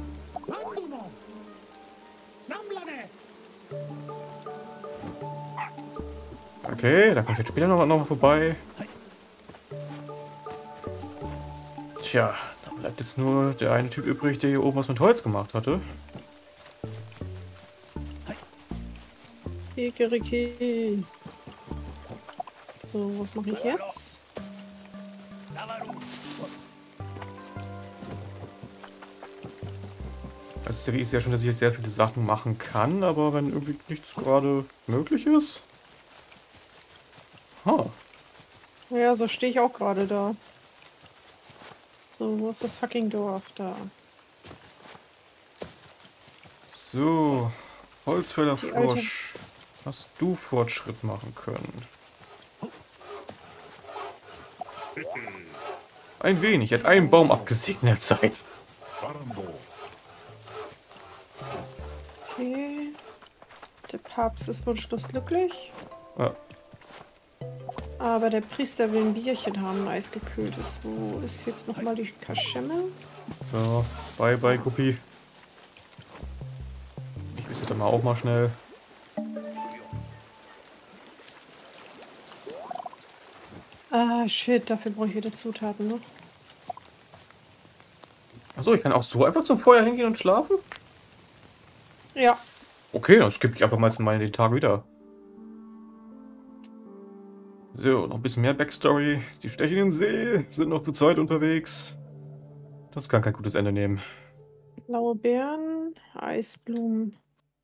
Okay, da komme ich jetzt später noch mal vorbei. Tja, da bleibt jetzt nur der eine Typ übrig, der hier oben was mit Holz gemacht hatte. Kikeriki. So, was mache ich jetzt? Also ich sehe ja schon, dass ich jetzt sehr viele Sachen machen kann, aber wenn irgendwie nichts gerade möglich ist. Ha. Ja, so stehe ich auch gerade da. So, wo ist das fucking Dorf da? So, Holzfäller Frosch. Hast du Fortschritt machen können? Ein wenig. Er hat einen Baum abgesägt in der Zeit. Okay. Der Papst ist wunschlos glücklich. Ja. Aber der Priester will ein Bierchen haben, ein eisgekühltes. Wo ist jetzt nochmal die Kaschemme? So, bye bye, Kuppi. Ich wüsste dann mal auch mal schnell. Ah, shit, dafür brauche ich wieder Zutaten, ne? Achso, ich kann auch so einfach zum Feuer hingehen und schlafen? Ja. Okay, dann skippe ich einfach mal den Tag wieder. So, noch ein bisschen mehr Backstory. Die stechen in den See, sind noch zu zweit unterwegs. Das kann kein gutes Ende nehmen. Blaue Beeren, Eisblumen.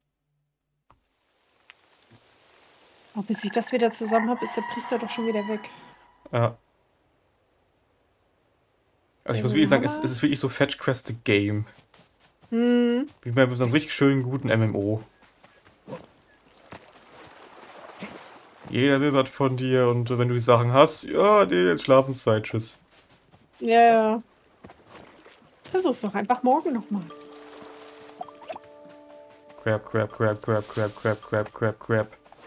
Oh, bis ich das wieder zusammen habe, ist der Priester doch schon wieder weg. Ja. Also ich muss wirklich sagen, es ist wirklich so Fetch Quest Game. Hm. Wie bei so einem richtig schönen, guten MMO. Jeder will was von dir und wenn du die Sachen hast, ja, nee, jetzt Schlafenszeit, tschüss. Ja, ja. Versuch's doch einfach morgen nochmal. Crap, crap, crap, crap, crap, crap, crap, crap, crap.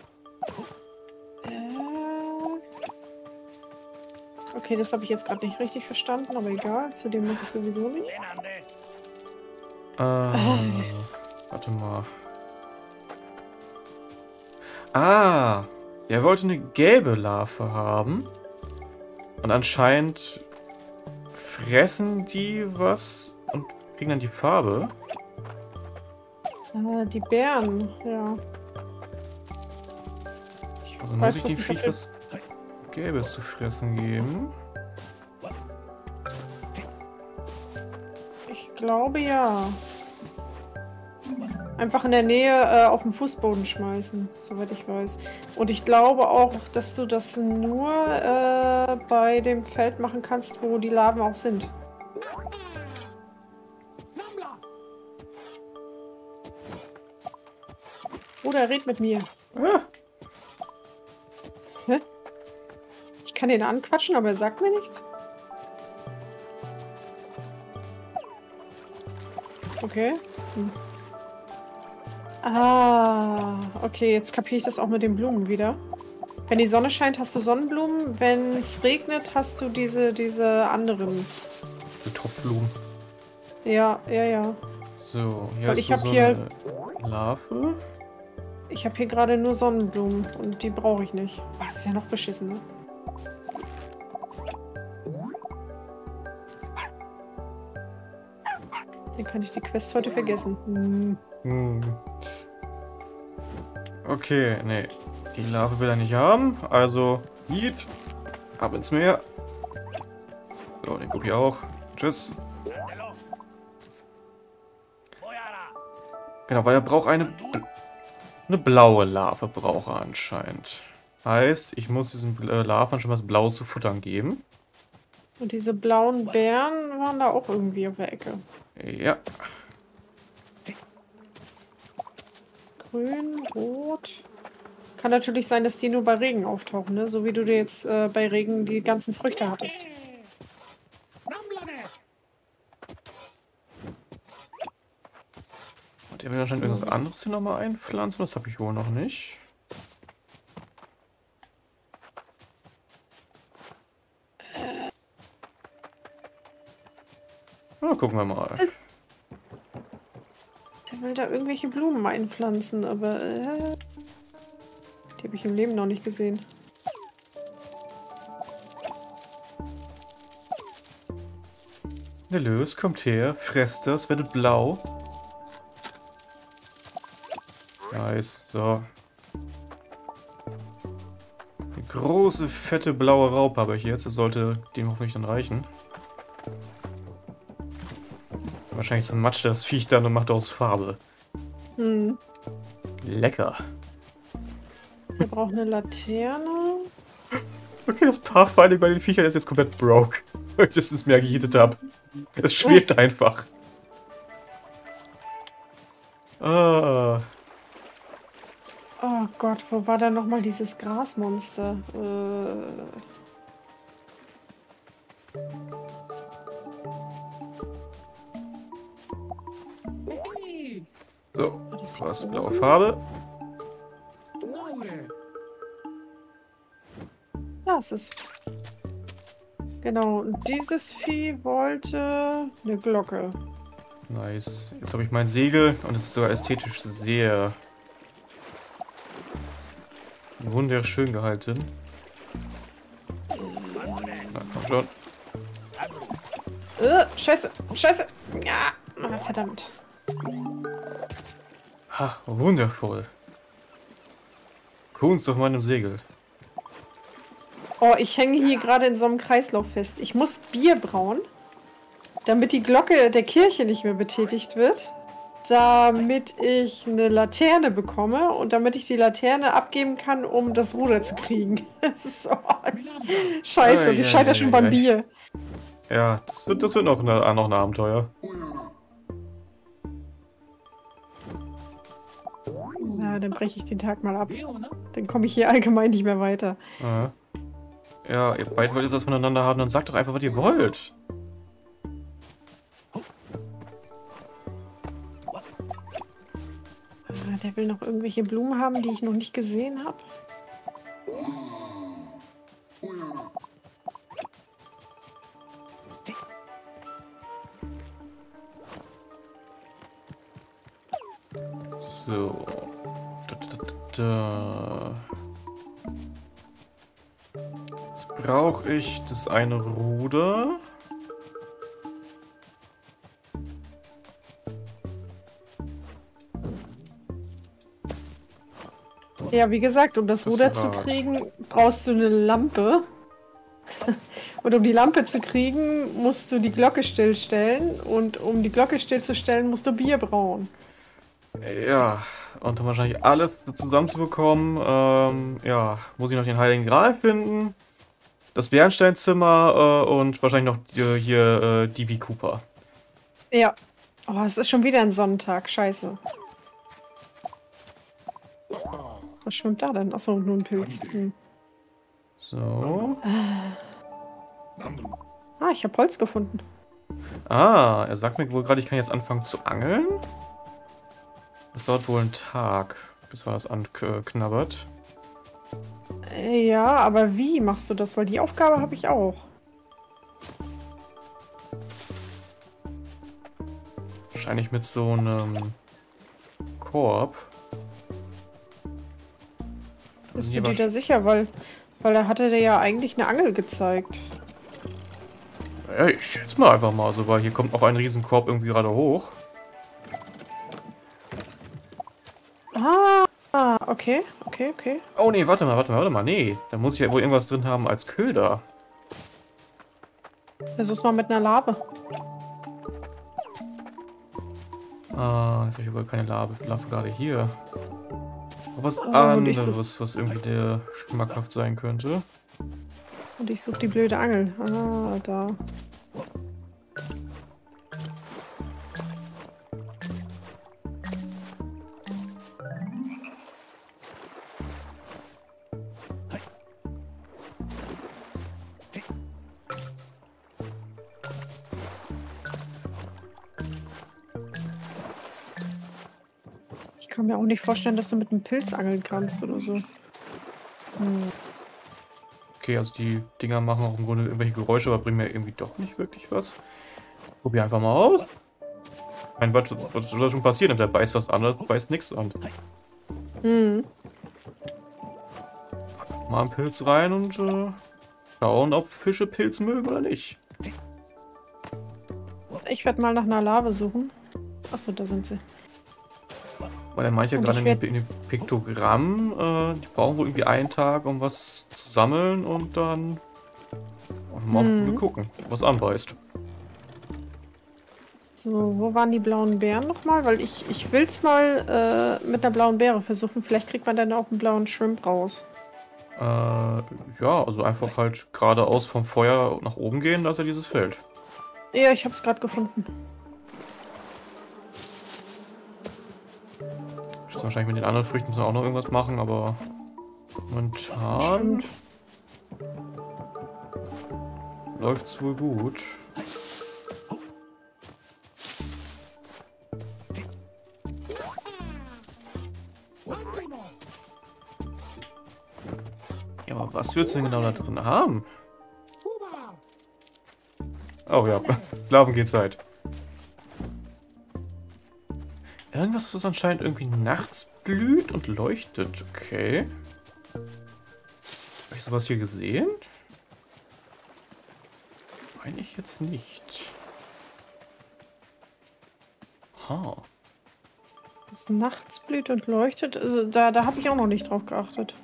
Okay, das habe ich jetzt gerade nicht richtig verstanden, aber egal. Zu dem muss ich sowieso nicht. Warte mal. Ah, der wollte eine gelbe Larve haben. Und anscheinend fressen die was und kriegen dann die Farbe. Die Bären, ja. Also muss ich dem Viech was Gelbes zu fressen geben? Ich glaube ja. Einfach in der Nähe auf den Fußboden schmeißen, soweit ich weiß. Und ich glaube auch, dass du das nur bei dem Feld machen kannst, wo die Larven auch sind. Oder red mit mir. Ah. Hä? Ich kann ihn anquatschen, aber er sagt mir nichts. Okay. Hm. Ah, okay, jetzt kapiere ich das auch mit den Blumen wieder. Wenn die Sonne scheint, hast du Sonnenblumen. Wenn es regnet, hast du diese anderen. Die Tropfblumen. Ja, ja, ja. So, hier Weil hast ich du hab so hier- eine Larve. Ich habe hier gerade nur Sonnenblumen und die brauche ich nicht. Das ist ja noch beschissen, ne? Dann kann ich die Quest heute vergessen. Okay, nee. Die Larve will er nicht haben. Also, Yeet. Ab ins Meer. So, den Guppi auch. Tschüss. Genau, weil er braucht eine blaue Larve braucht er anscheinend. Heißt, ich muss diesen Larven schon was Blaues zu futtern geben. Und diese blauen Beeren waren da auch irgendwie auf der Ecke. Ja. Grün, rot. Kann natürlich sein, dass die nur bei Regen auftauchen, ne? So wie du dir jetzt bei Regen die ganzen Früchte hattest. Und er will anscheinend irgendwas anderes hier nochmal einpflanzen. Das habe ich wohl noch nicht. Na, gucken wir mal. Der will da irgendwelche Blumen einpflanzen, aber die habe ich im Leben noch nicht gesehen. Nervös, kommt her, fresst das, werdet blau. Nice, so. Eine große, fette, blaue Raupe habe ich jetzt. Das sollte dem hoffentlich dann reichen. Wahrscheinlich zermatscht das Viech dann und macht aus Farbe. Hm. Lecker. Wir brauchen eine Laterne. Okay, das Pathfinding bei den Viechern ist jetzt komplett broke. Weil ich das ins Meer gehittet habe. Es schwebt einfach. Ah. Oh Gott, wo war da nochmal dieses Grasmonster? So, Das du hast blaue Farbe. Ja, es ist. Genau, und dieses Vieh wollte eine Glocke. Nice. Jetzt habe ich mein Segel und es ist sogar ästhetisch sehr wunderschön gehalten. Na, komm schon. Scheiße, scheiße. Ja, verdammt. Ach, wundervoll. Kunst auf meinem Segel. Oh, ich hänge hier gerade in so einem Kreislauf fest. Ich muss Bier brauen, damit die Glocke der Kirche nicht mehr betätigt wird. Damit ich eine Laterne bekomme und damit ich die Laterne abgeben kann, um das Ruder zu kriegen. Das ist so scheiße, und ich scheitere schon beim Bier. Ja, das wird noch ein Abenteuer. Na, dann breche ich den Tag mal ab. Dann komme ich hier allgemein nicht mehr weiter. Aha. Ja, ihr beiden wollt etwas voneinander haben, dann sagt doch einfach, was ihr wollt. Der will noch irgendwelche Blumen haben, die ich noch nicht gesehen habe. So. Jetzt brauche ich das eine Ruder. Ja, wie gesagt, um das Ruder zu Rad. kriegen, brauchst du eine Lampe. Und um die Lampe zu kriegen, musst du die Glocke stillstellen. Und um die Glocke stillzustellen, musst du Bier brauen. Ja, und um wahrscheinlich alles zusammenzubekommen, ja, muss ich noch den Heiligen Gral finden, das Bernsteinzimmer und wahrscheinlich noch hier DB Cooper. Ja. Oh, es ist schon wieder ein Sonnentag. Scheiße. Was schwimmt da denn? Achso, nur ein Pilz. Hm. So. Ah, ich habe Holz gefunden. Ah, er sagt mir wohl gerade, ich kann jetzt anfangen zu angeln. Das dauert wohl einen Tag, bis man das anknabbert. Ja, aber wie machst du das? Weil die Aufgabe habe ich auch. Wahrscheinlich mit so einem Korb. Bist du dir da sicher? Weil er hatte dir ja eigentlich eine Angel gezeigt. Ja, ich schätze mal einfach mal so, weil hier kommt noch ein Riesenkorb irgendwie gerade hoch. Okay. Oh nee, warte mal, nee. Da muss ich ja wohl irgendwas drin haben als Köder. Versuch's mal mit einer Larve. Ah, jetzt habe ich aber keine Larve gerade hier. Aber was Und anderes, was irgendwie der schmackhaft sein könnte. ich suche die blöde Angel. Da. Ich kann mir auch nicht vorstellen, dass du mit einem Pilz angeln kannst oder so. Okay, also die Dinger machen auch im Grunde irgendwelche Geräusche, aber bringen mir irgendwie doch nicht wirklich was. Probier einfach mal aus. Ich meine, was soll da schon passieren? Der beißt was an, beißt nichts an. Mal einen Pilz rein und schauen, ob Fische Pilz mögen oder nicht. Ich werde mal nach einer Larve suchen. Achso, da sind sie. Weil manche gerade in den Piktogrammen, die brauchen wohl irgendwie einen Tag, um was zu sammeln und dann einfach mal gucken, was anbeißt. So, wo waren die blauen Beeren nochmal? Weil ich will es mal mit einer blauen Beere versuchen. Vielleicht kriegt man dann auch einen blauen Shrimp raus. Ja, also einfach halt geradeaus vom Feuer nach oben gehen, da ist ja dieses Feld. Ja, ich habe es gerade gefunden. Wahrscheinlich mit den anderen Früchten müssen wir auch noch irgendwas machen, aber momentan läuft's wohl gut. Ja, aber was willst du denn genau da drin haben? Oh ja, Larvengehzeit. Irgendwas, was anscheinend irgendwie nachts blüht und leuchtet. Okay. Habe ich sowas hier gesehen? Meine ich jetzt nicht. Ha. Was nachts blüht und leuchtet, also da habe ich auch noch nicht drauf geachtet.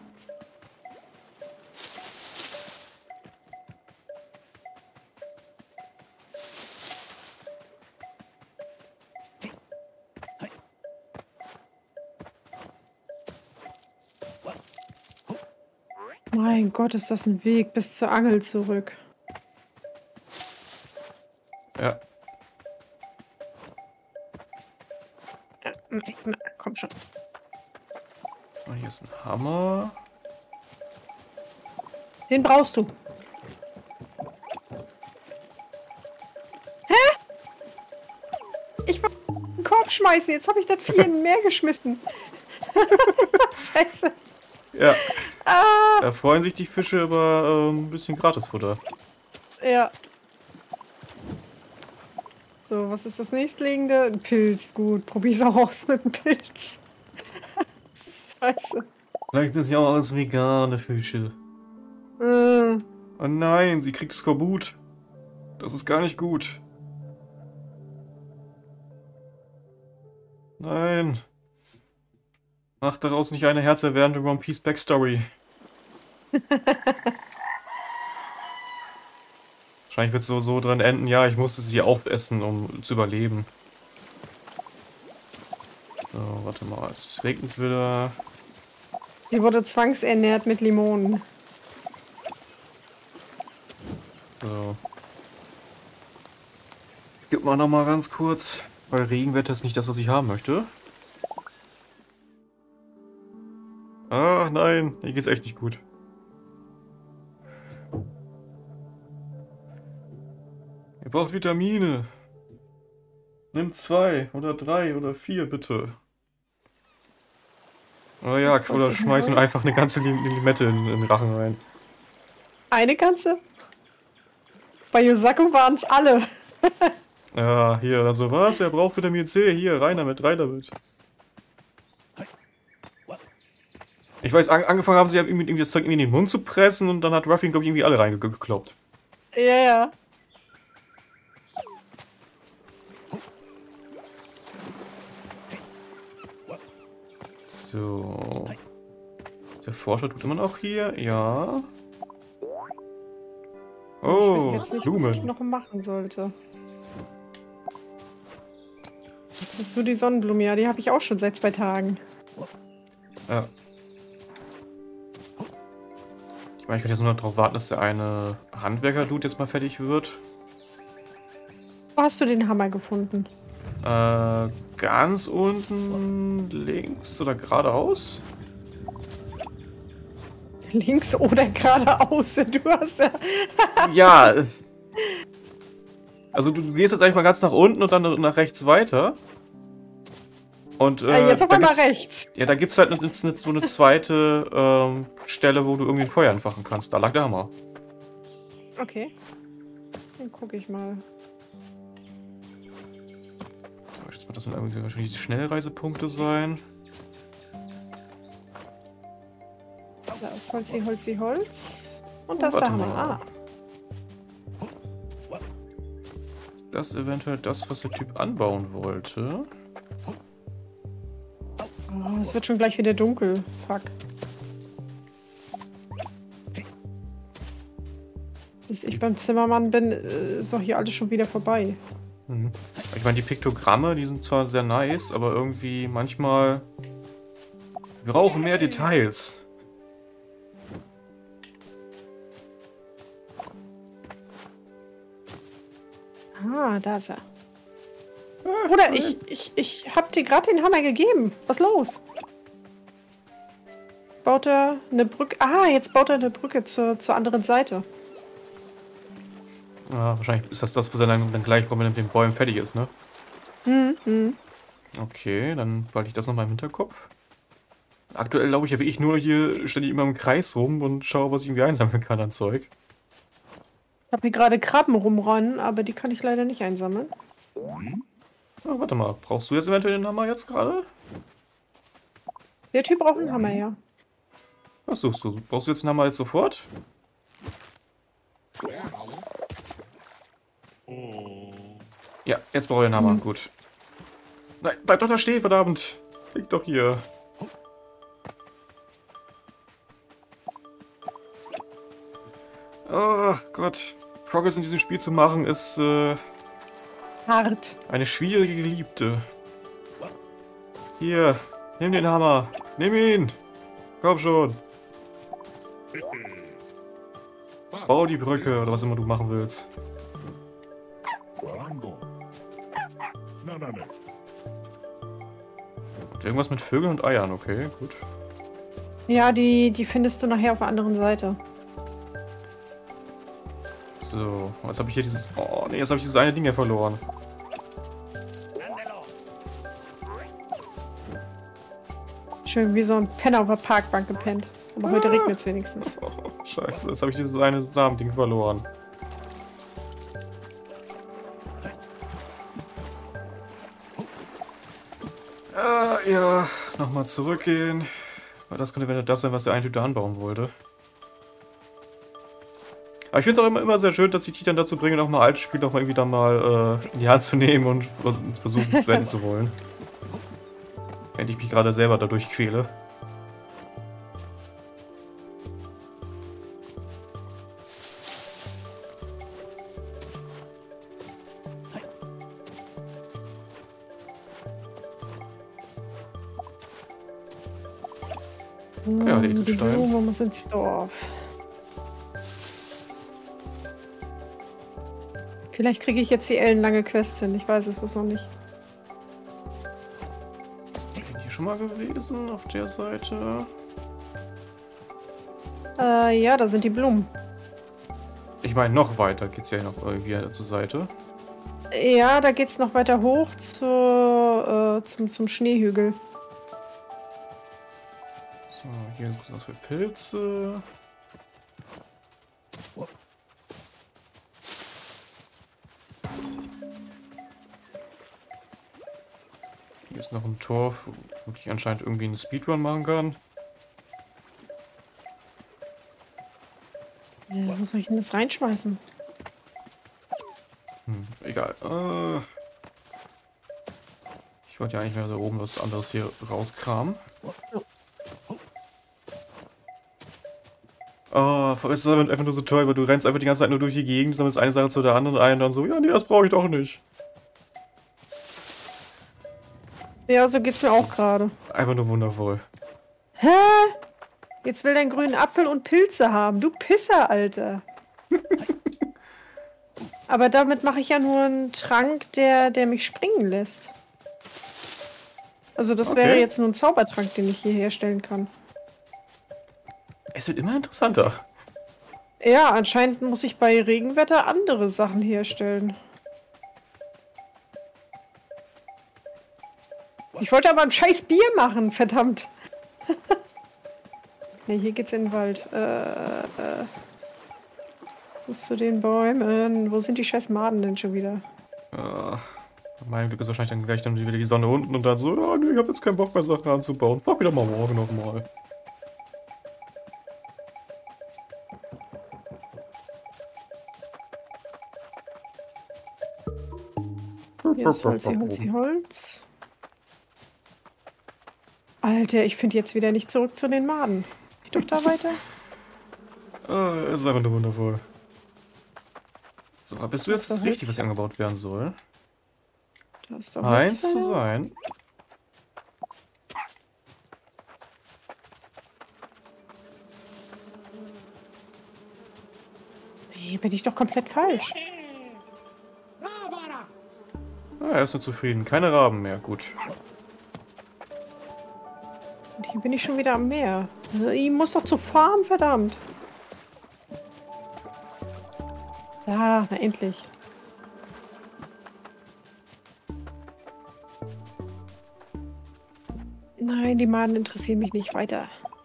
Mein Gott, ist das ein Weg bis zur Angel zurück. Ja. Na, komm schon. Und hier ist ein Hammer. Den brauchst du. Hä? Ich wollte den Korb schmeißen, jetzt habe ich das Vieh in den Meer geschmissen. Scheiße. Ja. Da freuen sich die Fische über ein bisschen Gratisfutter. Ja. So, was ist das nächstliegende? Ein Pilz. Gut, probier's auch aus mit einem Pilz. Scheiße. Vielleicht sind sie auch alles vegane Fische. Mm. Oh nein, sie kriegt Skorbut. Das ist gar nicht gut. Nein. Mach daraus nicht eine herzerwärmende One Piece Backstory. Wahrscheinlich wird es so dran enden, ja, ich musste sie aufessen, um zu überleben. So, warte mal, es regnet wieder. Die wurde zwangsernährt mit Limonen. So. Jetzt gib mal noch mal ganz kurz, weil Regenwetter ist nicht das, was ich haben möchte. Ah, nein, hier geht's echt nicht gut. Ihr braucht Vitamine. Nimm 2 oder 3 oder 4, bitte. Oh ja, oder schmeißen einfach eine ganze Limette in den Rachen rein. Eine ganze? Bei Yusaku waren es alle. Ja, hier, dann so, was? Er braucht Vitamin C. Hier, rein damit, rein damit. Ich weiß, angefangen haben sie ja irgendwie das Zeug irgendwie in den Mund zu pressen und dann hat Ruffy, glaube ich, irgendwie alle reingekloppt. Ja, ja. So. Der Forscher tut immer noch hier, ja. Oh, ich wüsste jetzt nicht, Blumen. was ich noch machen sollte. Jetzt hast du die Sonnenblume, ja, die habe ich auch schon seit 2 Tagen. Ja. Ich meine, ich kann jetzt nur noch darauf warten, dass der eine Handwerker-Loot jetzt mal fertig wird. Wo hast du den Hammer gefunden? Ganz unten links oder geradeaus? Links oder geradeaus? Du hast ja... Ja. Also du gehst jetzt eigentlich mal ganz nach unten und dann nach rechts weiter. Und jetzt auf einmal rechts. Ja, da gibt's halt so eine zweite Stelle, wo du irgendwie ein Feuer entfachen kannst. Da lag der Hammer. Okay. Dann gucke ich mal. Das sind irgendwie wahrscheinlich die Schnellreisepunkte sein. Da ist Holzi, Holzi, Holz. Und das ist Warte der Hammer. mal. Ist das eventuell das, was der Typ anbauen wollte? Oh, es wird schon gleich wieder dunkel. Fuck. Bis ich beim Zimmermann bin, ist doch hier alles schon wieder vorbei. Mhm. Ich meine, die Piktogramme, die sind zwar sehr nice, aber irgendwie manchmal... Wir brauchen mehr Details. Ah, da ist er. Bruder, ich hab dir gerade den Hammer gegeben. Was los? Baut er eine Brücke... Ah, jetzt baut er eine Brücke zur anderen Seite. Ja, wahrscheinlich ist das, was er dann gleich kommt, wenn er mit den Bäumen fertig ist, ne? Mhm. Okay, dann behalte ich das nochmal im Hinterkopf. Aktuell laufe ich ja wirklich nur hier ständig immer im Kreis rum und schaue, was ich irgendwie einsammeln kann an Zeug. Ich habe hier gerade Krabben rumrennen, aber die kann ich leider nicht einsammeln. Ah, warte mal, brauchst du jetzt eventuell den Hammer jetzt gerade? Der Typ braucht einen Hammer, ja. Was suchst du? Brauchst du jetzt den Hammer jetzt sofort? Ja, jetzt brauche ich den Hammer, gut. Nein, bleib doch da stehen, verdammt! Liegt doch hier. Oh Gott. Progress in diesem Spiel zu machen ist Hart. eine schwierige Geliebte. Hier, nimm den Hammer. Nimm ihn. Komm schon. Bau die Brücke oder was immer du machen willst. Und irgendwas mit Vögeln und Eiern, okay, gut. Ja, die findest du nachher auf der anderen Seite. So, jetzt habe ich hier dieses... Oh nee, jetzt habe ich dieses eine Ding hier verloren. Schön wie so ein Penner auf der Parkbank gepennt. Aber heute regnet es wenigstens. Oh, scheiße, jetzt habe ich dieses eine Samending verloren. Ja, nochmal zurückgehen. Weil das könnte eventuell das sein, was der eine Typ da anbauen wollte. Aber ich finde es auch immer sehr schön, dass ich dich dann dazu bringe, nochmal altes Spiel nochmal irgendwie dann mal in die Hand zu nehmen und versuchen werden zu wollen. Während ich mich gerade selber dadurch quäle. Ja, die Die Edelsteine. Blume muss ins Dorf. Vielleicht kriege ich jetzt die ellenlange Quest hin. Ich weiß es bloß noch nicht. Bin ich hier schon mal gewesen auf der Seite? Ja, da sind die Blumen. Ich meine, noch weiter geht's ja noch irgendwie zur Seite. Ja, da geht's noch weiter hoch zum Schneehügel. So, hier ist was für Pilze. Hier ist noch ein Tor, wo ich anscheinend irgendwie einen Speedrun machen kann. Ja, wo soll ich denn das reinschmeißen? Egal. Ich wollte ja eigentlich mehr da oben was anderes hier rauskramen. So. Oh, es ist einfach nur so toll, weil du rennst einfach die ganze Zeit nur durch die Gegend, sammelst eine Sache zu der anderen ein und dann so, ja, nee, das brauche ich doch nicht. Ja, so geht's mir auch gerade. Einfach nur wundervoll. Hä? Jetzt will dein grünen Apfel und Pilze haben. Du Pisser, Alter. Aber damit mache ich ja nur einen Trank, der mich springen lässt. Also das wäre jetzt nur ein Zaubertrank, den ich hier herstellen kann. Es wird immer interessanter. Ja, anscheinend muss ich bei Regenwetter andere Sachen herstellen. Ich wollte aber ein scheiß Bier machen, verdammt. Ne, hier geht's in den Wald. Wo ist zu den Bäumen? Wo sind die scheiß Maden denn schon wieder? Mein Glück ist wahrscheinlich dann gleich wieder die Sonne unten und dann so, oh, nee, ich habe jetzt keinen Bock mehr Sachen anzubauen. Mach wieder mal morgen nochmal. Hier ist Holz, hier Holz, hier Holz. Alter, ich finde jetzt wieder nicht zurück zu den Maden. Ich doch da weiter? Es ist einfach nur wundervoll. So, bist du jetzt das richtig, was hier angebaut werden soll? Da ist doch Eins zu sein. Nee, bin ich doch komplett falsch. Ah, er ist nur zufrieden. Keine Raben mehr. Gut. Und hier bin ich schon wieder am Meer. Ich muss doch zur Farm, verdammt. Ja, na endlich. Nein, die Maden interessieren mich nicht weiter.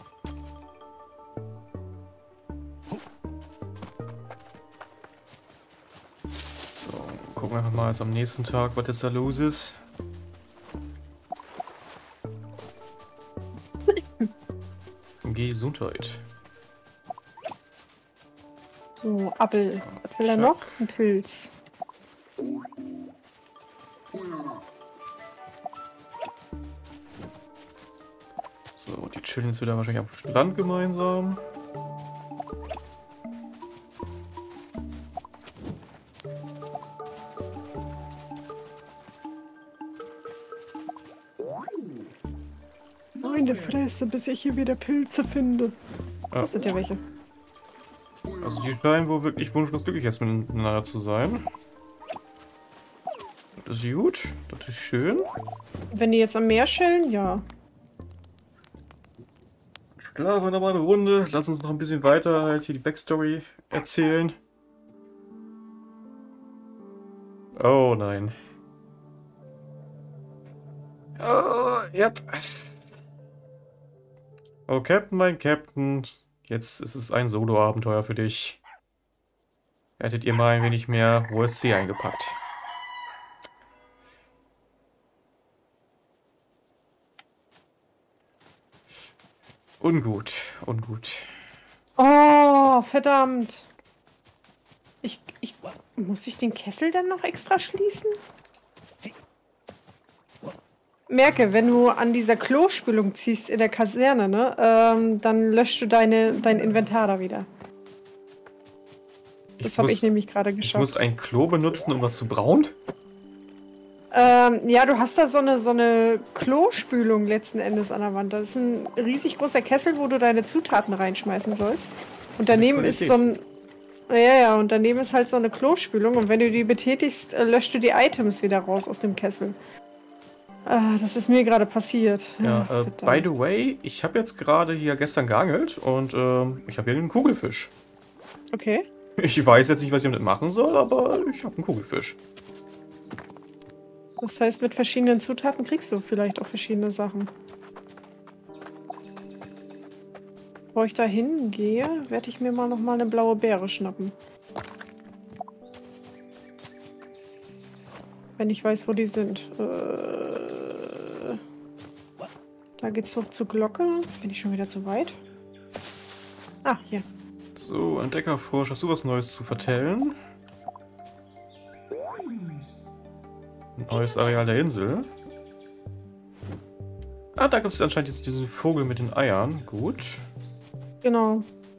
So, gucken wir einfach mal jetzt am nächsten Tag, was jetzt da los ist. Gesundheit. So, Apfel. Was will er noch? Ein Pilz. So, die chillen jetzt wieder wahrscheinlich am Strand gemeinsam. Meine Fresse, bis ich hier wieder Pilze finde. Das sind ja welche. Also die scheinen wohl wirklich wunschlos glücklich jetzt miteinander zu sein. Das ist gut, das ist schön. Wenn die jetzt am Meer chillen, ja. Schlafen wir nochmal eine Runde. Lass uns noch ein bisschen weiter halt hier die Backstory erzählen. Oh nein. Oh, ja. Oh, Captain, mein Captain. Jetzt ist es ein Solo-Abenteuer für dich. Hättet ihr mal ein wenig mehr OSC eingepackt. Ungut, ungut. Oh, verdammt. Muss ich den Kessel dann noch extra schließen? Merke, wenn du an dieser Klospülung ziehst in der Kaserne, ne, dann löscht du dein Inventar da wieder. Das habe ich nämlich gerade geschafft. Ich muss ein Klo benutzen, um was zu brauen? Ja, du hast da so eine Klospülung letzten Endes an der Wand. Das ist ein riesig großer Kessel, wo du deine Zutaten reinschmeißen sollst. Und daneben ist so ein... Ja, und daneben ist halt so eine Klospülung. Und wenn du die betätigst, löscht du die Items wieder raus aus dem Kessel. Das ist mir gerade passiert. Ja, by the way, ich habe jetzt gerade hier gestern geangelt und ich habe hier einen Kugelfisch. Okay. Ich weiß jetzt nicht, was ich damit machen soll, aber ich habe einen Kugelfisch. Das heißt, mit verschiedenen Zutaten kriegst du vielleicht auch verschiedene Sachen. Bevor ich da hingehe, werde ich mir mal noch mal eine blaue Beere schnappen. Wenn ich weiß, wo die sind. Da geht's hoch zur Glocke. Bin ich schon wieder zu weit? Ah, hier. So, Entdeckerfrosch, hast du was Neues zu vertellen? Ein neues Areal der Insel. Ah, da gibt es anscheinend jetzt diesen Vogel mit den Eiern. Gut. Genau.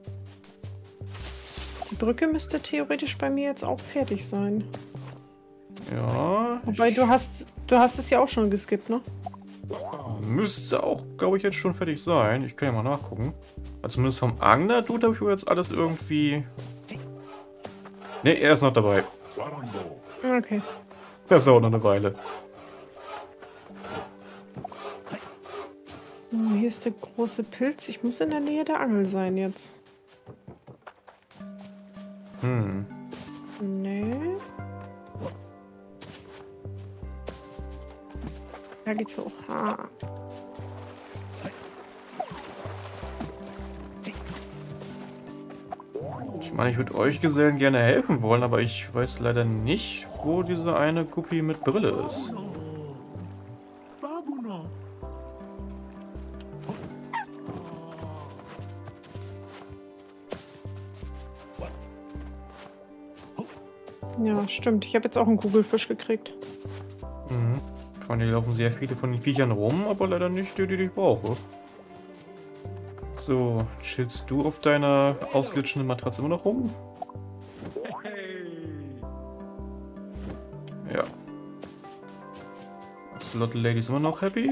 Die Brücke müsste theoretisch bei mir jetzt auch fertig sein. Ja. Wobei du hast es ja auch schon geskippt, ne? Müsste auch, glaube ich, jetzt schon fertig sein. Ich kann ja mal nachgucken. Also zumindest vom Angler-Dude habe ich wohl jetzt alles irgendwie... Ne, er ist noch dabei. Okay. Das dauert noch eine Weile. So, hier ist der große Pilz. Ich muss in der Nähe der Angel sein jetzt. Nee. Da geht's hoch. Ah. Ich meine, ich würde euch Gesellen gerne helfen wollen, aber ich weiß leider nicht, wo diese eine Guppi mit Brille ist. Ja, stimmt. Ich habe jetzt auch einen Kugelfisch gekriegt. Mhm. Ich meine, hier laufen sehr viele von den Viechern rum, aber leider nicht die, die ich brauche. So, chillst du auf deiner ausglitschenden Matratze immer noch rum? Ja. Slot Lady ist immer noch happy.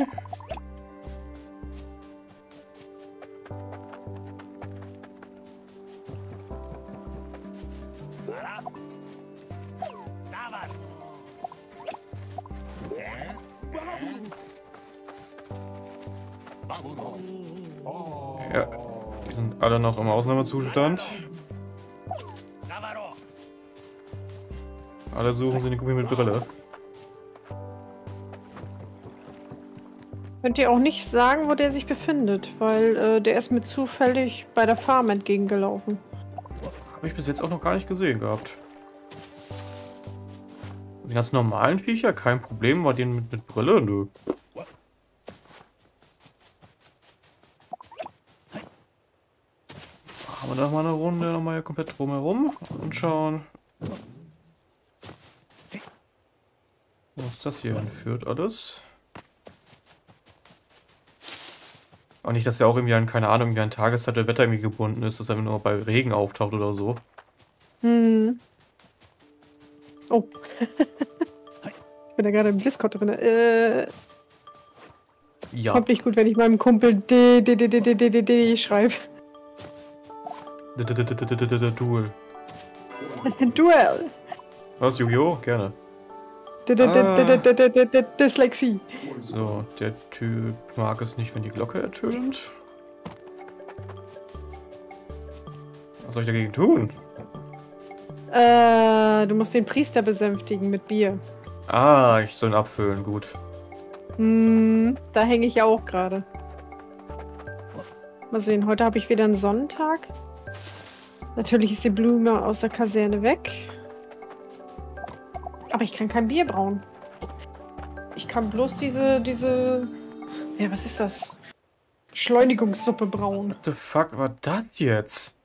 Ja, die sind alle noch im Ausnahmezustand. Alle suchen sie den Gummi mit Brille. Könnt ihr auch nicht sagen, wo der sich befindet, weil der ist mir zufällig bei der Farm entgegengelaufen. Habe ich bis jetzt auch noch gar nicht gesehen gehabt. Die ganz normalen Viecher, kein Problem, war denen mit Brille? Nö. Machen wir noch mal eine Runde, nochmal komplett drumherum und schauen, wo uns das hier hinführt alles. Auch nicht, dass der auch irgendwie an, keine Ahnung, irgendwie an Tageszeit oder Wetter irgendwie gebunden ist, dass er nur bei Regen auftaucht oder so. Hm. Oh. Ich bin da gerade im Discord drin. Ja. Kommt nicht gut, wenn ich meinem Kumpel D schreibe. Duel. Duell. Was, Yu-Gi-Oh? Gerne. Dyslexie. So, der Typ mag es nicht, wenn die Glocke ertönt. Was soll ich dagegen tun? Du musst den Priester besänftigen mit Bier. Ah, ich soll ihn abfüllen, gut. Da hänge ich ja auch gerade. Mal sehen, heute habe ich wieder einen Sonnentag. Natürlich ist die Blume aus der Kaserne weg. Aber ich kann kein Bier brauen. Ich kann bloß diese... Ja, was ist das? Beschleunigungssuppe brauen. What the fuck war das jetzt?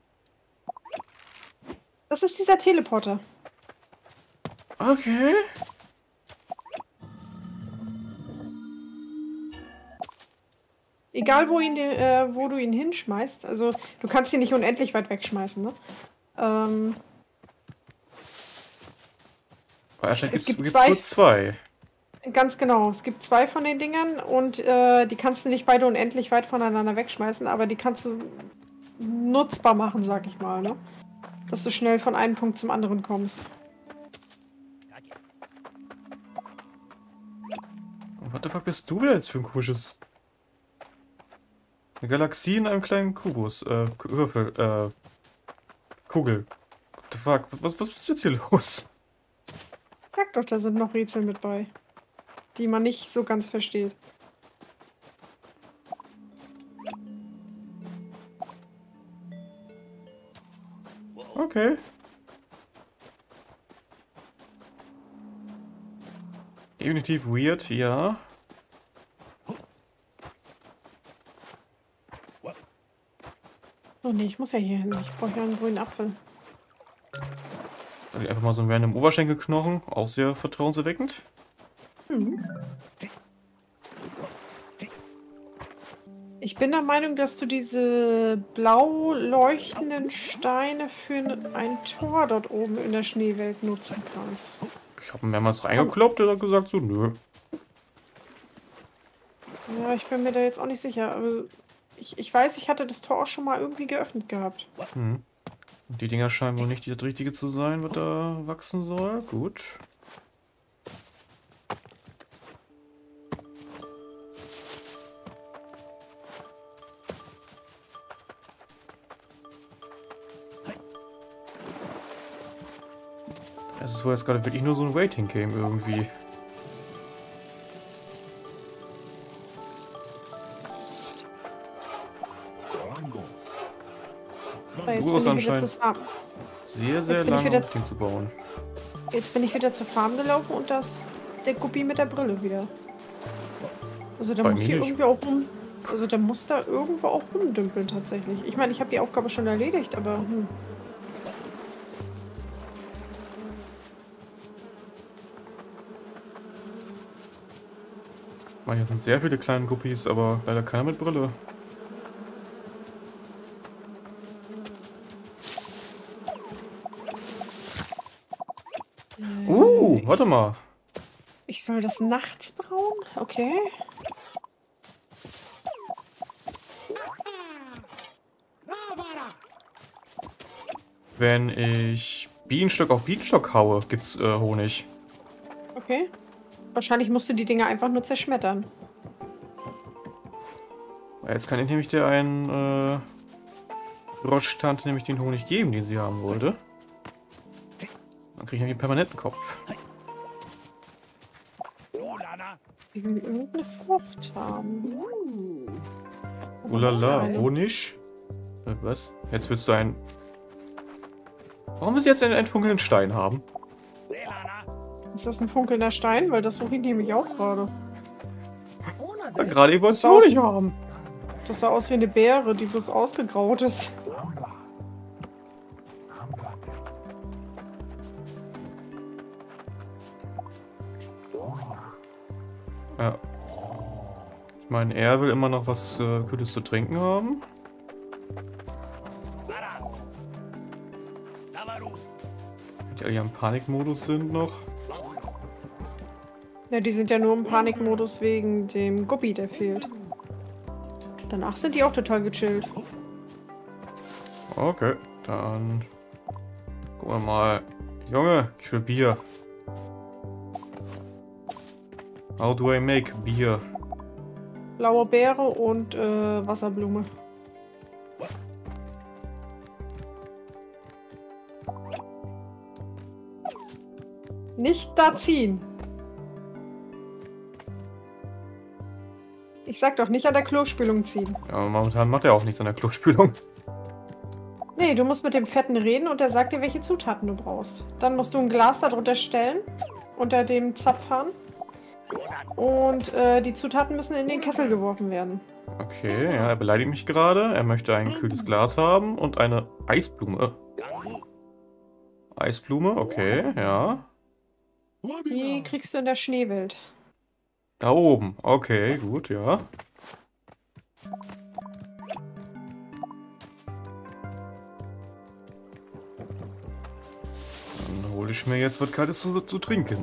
Das ist dieser Teleporter. Okay. Egal, wo du ihn hinschmeißt. Also, du kannst ihn nicht unendlich weit wegschmeißen, ne? Wahrscheinlich gibt gibt's zwei. nur zwei. Ganz genau. Es gibt zwei von den Dingern und die kannst du nicht beide unendlich weit voneinander wegschmeißen, aber die kannst du nutzbar machen, sag ich mal, ne? Dass du schnell von einem Punkt zum anderen kommst. What the fuck bist du denn jetzt für ein komisches... Eine Galaxie in einem kleinen Kubus, Würfel, Kugel. What the fuck, was ist jetzt hier los? Sag doch, da sind noch Rätsel mit bei, die man nicht so ganz versteht. Okay. Definitiv weird, ja. Oh nee, ich muss ja hier hin. Ich brauche ja einen grünen Apfel. Also einfach mal so einen random Oberschenkelknochen. Auch sehr vertrauenserweckend. Hm. Ich bin der Meinung, dass du diese blau leuchtenden Steine für ein Tor dort oben in der Schneewelt nutzen kannst. Ich habe mehrmals reingekloppt, der hat gesagt so, nö. Ja, ich bin mir da jetzt auch nicht sicher. Aber ich weiß, ich hatte das Tor auch schon mal irgendwie geöffnet gehabt. Hm. Die Dinger scheinen wohl nicht das Richtige zu sein, was da wachsen soll. Gut. Es ist wohl jetzt gerade wirklich nur so ein Waiting-Game irgendwie. So, jetzt Du hast bin ich wieder anscheinend zur Farm. sehr, sehr Jetzt bin ich lange, wieder um das Ding zu bauen. Jetzt bin ich wieder zur Farm gelaufen und der Guppi mit der Brille wieder. Also der Bei muss mir hier nicht. irgendwie auch Also der muss da irgendwo auch rumdümpeln tatsächlich. Ich meine, ich habe die Aufgabe schon erledigt, aber Ich meine, hier sind sehr viele kleine Guppies, aber leider keiner mit Brille. Warte mal. Ich soll das nachts brauen? Okay. Wenn ich Bienenstock auf Bienenstock haue, gibt's Honig. Okay. Wahrscheinlich musst du die Dinger einfach nur zerschmettern. Jetzt kann ich nämlich der einen Roche-Tante nämlich den Honig geben, den sie haben wollte. Dann kriege ich nämlich einen permanenten Kopf. Ich will irgendeine Frucht haben. Ulala, Honig? Was? Jetzt willst du einen... Warum willst du jetzt einen funkelnden Stein haben? Ist das ein funkelnder Stein? Weil das suche ich nämlich auch gerade. Ja, gerade eben wolltest du Das Honig haben. Das sah aus wie eine Beere, die bloß ausgegraut ist. Ja. Ich meine, er will immer noch was Kühles zu trinken haben. Die alle im Panikmodus sind noch. Ja, die sind ja nur im Panikmodus wegen dem Guppi, der fehlt. Danach sind die auch total gechillt. Okay, dann gucken wir mal. Junge, ich will Bier. How do I make Bier? Blaue Beere und Wasserblume. Nicht da ziehen. Ich sag doch nicht an der Klospülung ziehen. Ja, momentan macht er auch nichts an der Klospülung. Nee, du musst mit dem Fetten reden und der sagt dir, welche Zutaten du brauchst. Dann musst du ein Glas darunter stellen, unter dem Zapfhahn. Und die Zutaten müssen in den Kessel geworfen werden. Okay, ja, er beleidigt mich gerade. Er möchte ein kühles Glas haben und eine Eisblume. Eisblume, okay, ja. Die kriegst du in der Schneewelt. Da oben, okay, gut, ja. Dann hole ich mir jetzt was Kaltes zu trinken.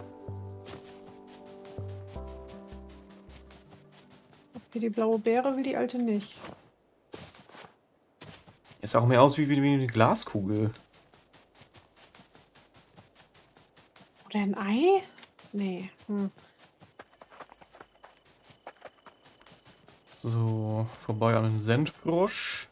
Okay, die blaue Beere will die alte nicht. Ist auch mehr aus wie eine Glaskugel. Oder ein Ei? Nee. So, vorbei an den Sendbrosch.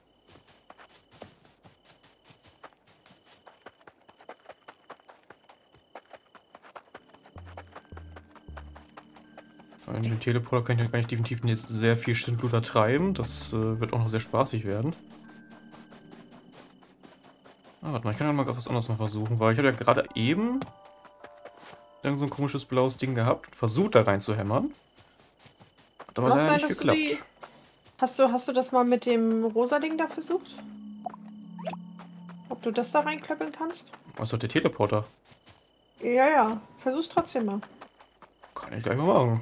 Den Teleporter kann ich definitiv jetzt sehr viel Schindluder treiben. Das wird auch noch sehr spaßig werden. Ah, warte mal, ich kann ja mal was anderes mal versuchen, weil ich hatte ja gerade eben irgend so ein komisches blaues Ding gehabt und versucht da rein zu hämmern. Hat aber Kann auch leider sein, nicht dass du geklappt. die. Hast du das mal mit dem rosa Ding da versucht? Ob du das da reinklöppeln kannst? Was ist doch der Teleporter? Ja, ja. Versuch's trotzdem mal. Kann ich gleich mal machen.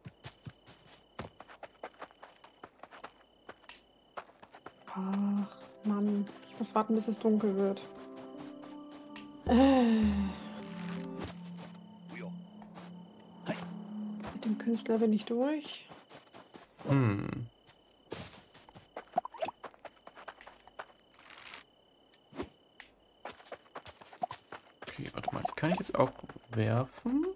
Ach, Mann. Ich muss warten, bis es dunkel wird. Mit dem Künstler bin ich durch. Hm. Okay, warte mal. Die kann ich jetzt auch werfen?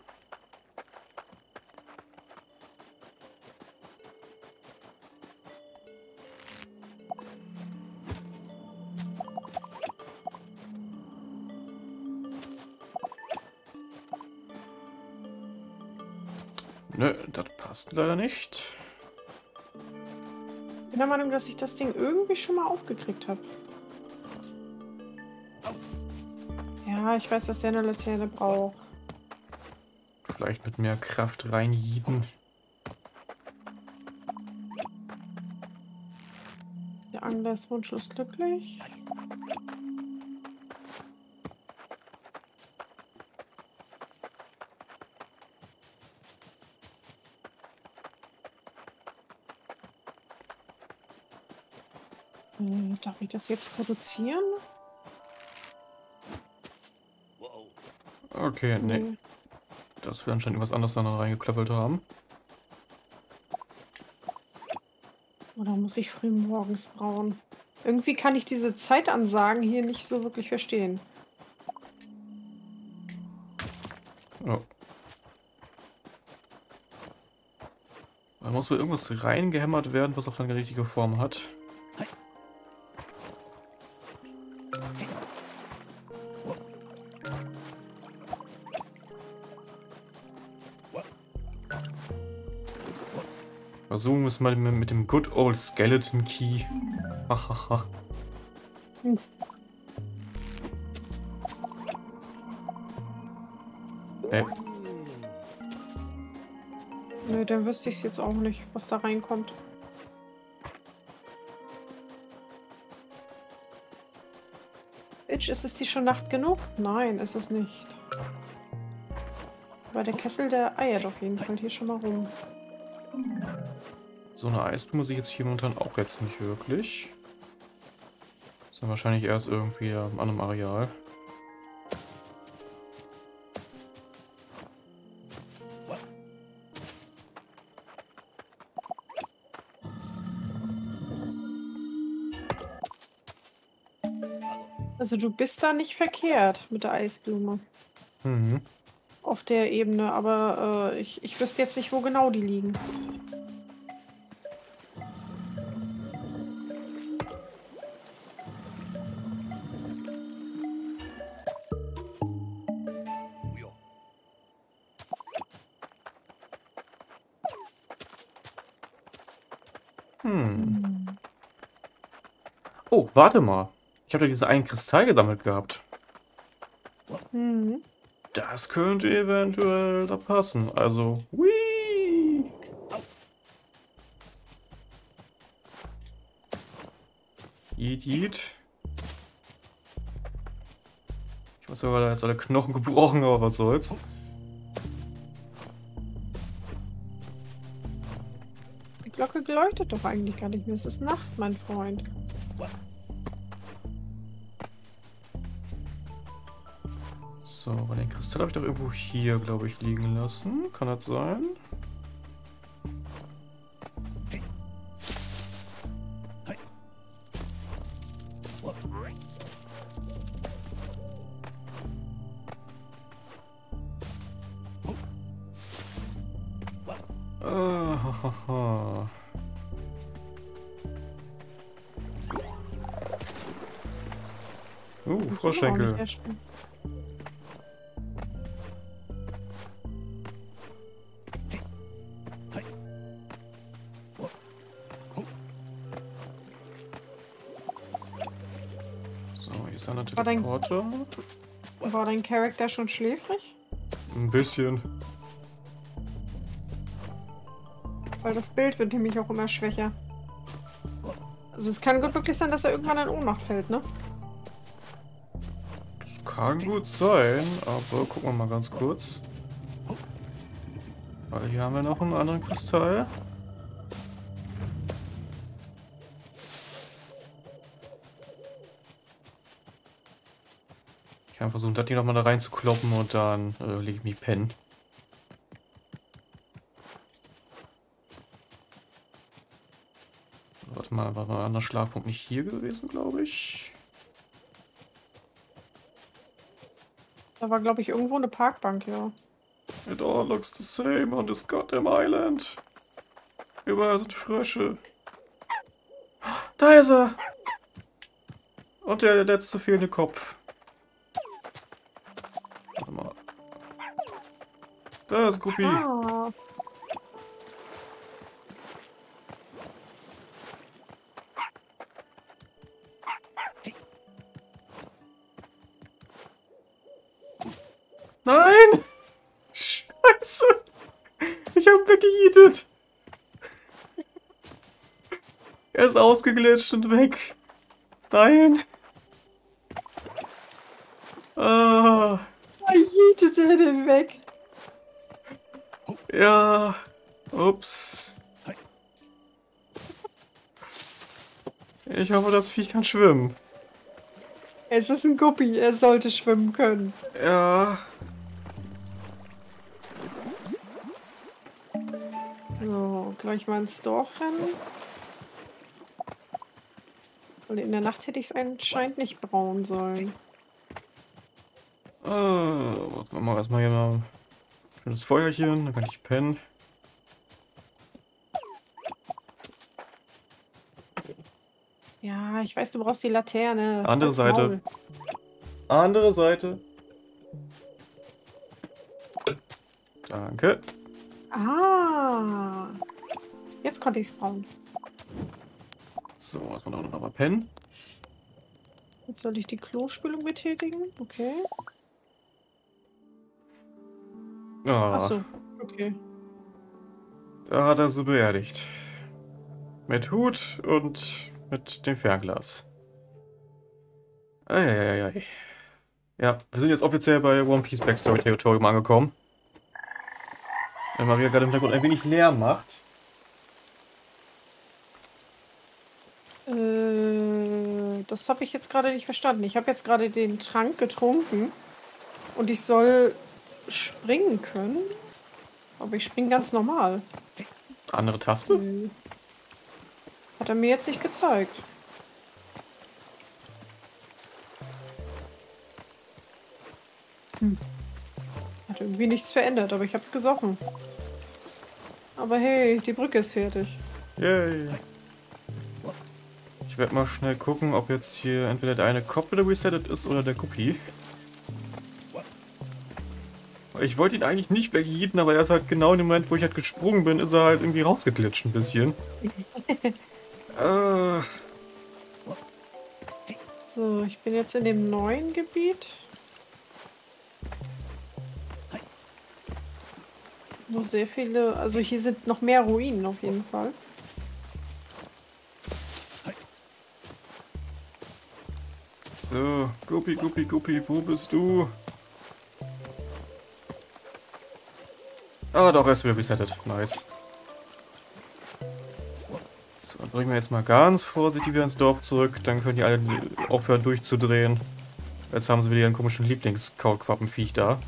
Nö, das passt leider nicht. Ich bin der Meinung, dass ich das Ding irgendwie schon mal aufgekriegt habe. Ja, ich weiß, dass der eine Laterne braucht. Vielleicht mit mehr Kraft reinjieden. Der Angler ist wunschlos glücklich. Darf ich das jetzt produzieren? Okay, nee. Nee. Das wir anscheinend was anderes dann reingeklöppelt haben. Oder muss ich früh morgens brauen? Irgendwie kann ich diese Zeitansagen hier nicht so wirklich verstehen. Oh. Da muss wohl irgendwas reingehämmert werden, was auch dann die richtige Form hat. Versuchen wir es mal mit dem Good Old Skeleton Key. Hahaha. Hm. Nee. Nö, dann wüsste ich es jetzt auch nicht, was da reinkommt. Bitch, ist es die schon Nacht genug? Nein, ist es nicht. Aber der Kessel, der eiert auf jeden Fall hier schon mal rum. So eine Eisblume sehe ich jetzt hier momentan auch jetzt nicht wirklich. Ist dann wahrscheinlich erst irgendwie an einem Areal. Also du bist da nicht verkehrt mit der Eisblume. Mhm. Auf der Ebene, aber ich wüsste jetzt nicht, wo genau die liegen. Oh, warte mal. Ich habe da diesen einen Kristall gesammelt gehabt. Mhm. Das könnte eventuell da passen. Also, hui. Yeet, yeet. Ich weiß sogar, da jetzt alle Knochen gebrochen, aber was soll's. Die Glocke läutet doch eigentlich gar nicht mehr. Es ist Nacht, mein Freund. So, aber den Kristall habe ich doch irgendwo hier, glaube ich, liegen lassen. Kann das sein? Hahaha. Froschschenkel. So, hier Ist da eine War dein- Teleporter? War dein Charakter schon schläfrig? Ein bisschen. Weil das Bild wird nämlich auch immer schwächer. Also es kann gut wirklich sein, dass er irgendwann in Ohnmacht fällt, ne? Das kann gut sein, aber gucken wir mal ganz kurz. Weil hier haben wir noch einen anderen Kristall. Ich kann versuchen, das hier nochmal da reinzukloppen und dann lege ich mich pennen. Warte mal, war ein anderer Schlafpunkt nicht hier gewesen, glaube ich? Da war, glaube ich, irgendwo eine Parkbank, ja. It all looks the same on this goddamn island. Überall sind Frösche. Da ist er! Und der letzte fehlende Kopf. Warte mal. Da ist Guppi. Ah. Nein! Scheiße! Ich hab weggejietet! Er ist ausgeglitscht und weg. Nein! Ah, Wie jietet er denn weg? ja. Ups. Ich hoffe, das Viech kann schwimmen. Es ist ein Guppi, er sollte schwimmen können. Ja. So, gleich mal ins Dorf rennen. Und in der Nacht hätte ich es anscheinend nicht brauen sollen. Warte mal, erstmal hier mal ein schönes Feuerchen, dann kann ich pennen. Ja, ich weiß, du brauchst die Laterne. Andere Halt's Seite. Maul. Andere Seite. Danke. Ah. Jetzt konnte ich es brauen. So, erstmal noch mal pennen. Jetzt soll ich die Klospülung betätigen. Okay. Ah, Achso, okay. da hat er sie beerdigt. Mit Hut und mit dem Fernglas. Eieiei. Ja, wir sind jetzt offiziell bei One Piece Backstory Territorium angekommen. Wenn Maria gerade im Hintergrund ein wenig Lärm macht. Das habe ich jetzt gerade nicht verstanden. Ich habe jetzt gerade den Trank getrunken und ich soll springen können. Aber ich springe ganz normal. Andere Taste? Hat er mir jetzt nicht gezeigt. Hat irgendwie nichts verändert, aber ich habe es gesoffen. Aber hey, die Brücke ist fertig. Yay. Ich werde mal schnell gucken, ob jetzt hier entweder der eine Kopf wieder resettet ist oder der Guppi. Ich wollte ihn eigentlich nicht wegjieten, aber er ist halt genau in dem Moment, wo ich halt gesprungen bin, ist er halt irgendwie rausgeglitscht ein bisschen. So, ich bin jetzt in dem neuen Gebiet. Wo sehr viele, also hier sind noch mehr Ruinen auf jeden Fall. So, Guppi, Guppi, Guppi, wo bist du? Ah, doch, er ist wieder resettet. Nice. So, dann bringen wir jetzt mal ganz vorsichtig wieder ins Dorf zurück. Dann können die alle aufhören durchzudrehen. Jetzt haben sie wieder ihren komischen Lieblingskaulquappenviech da.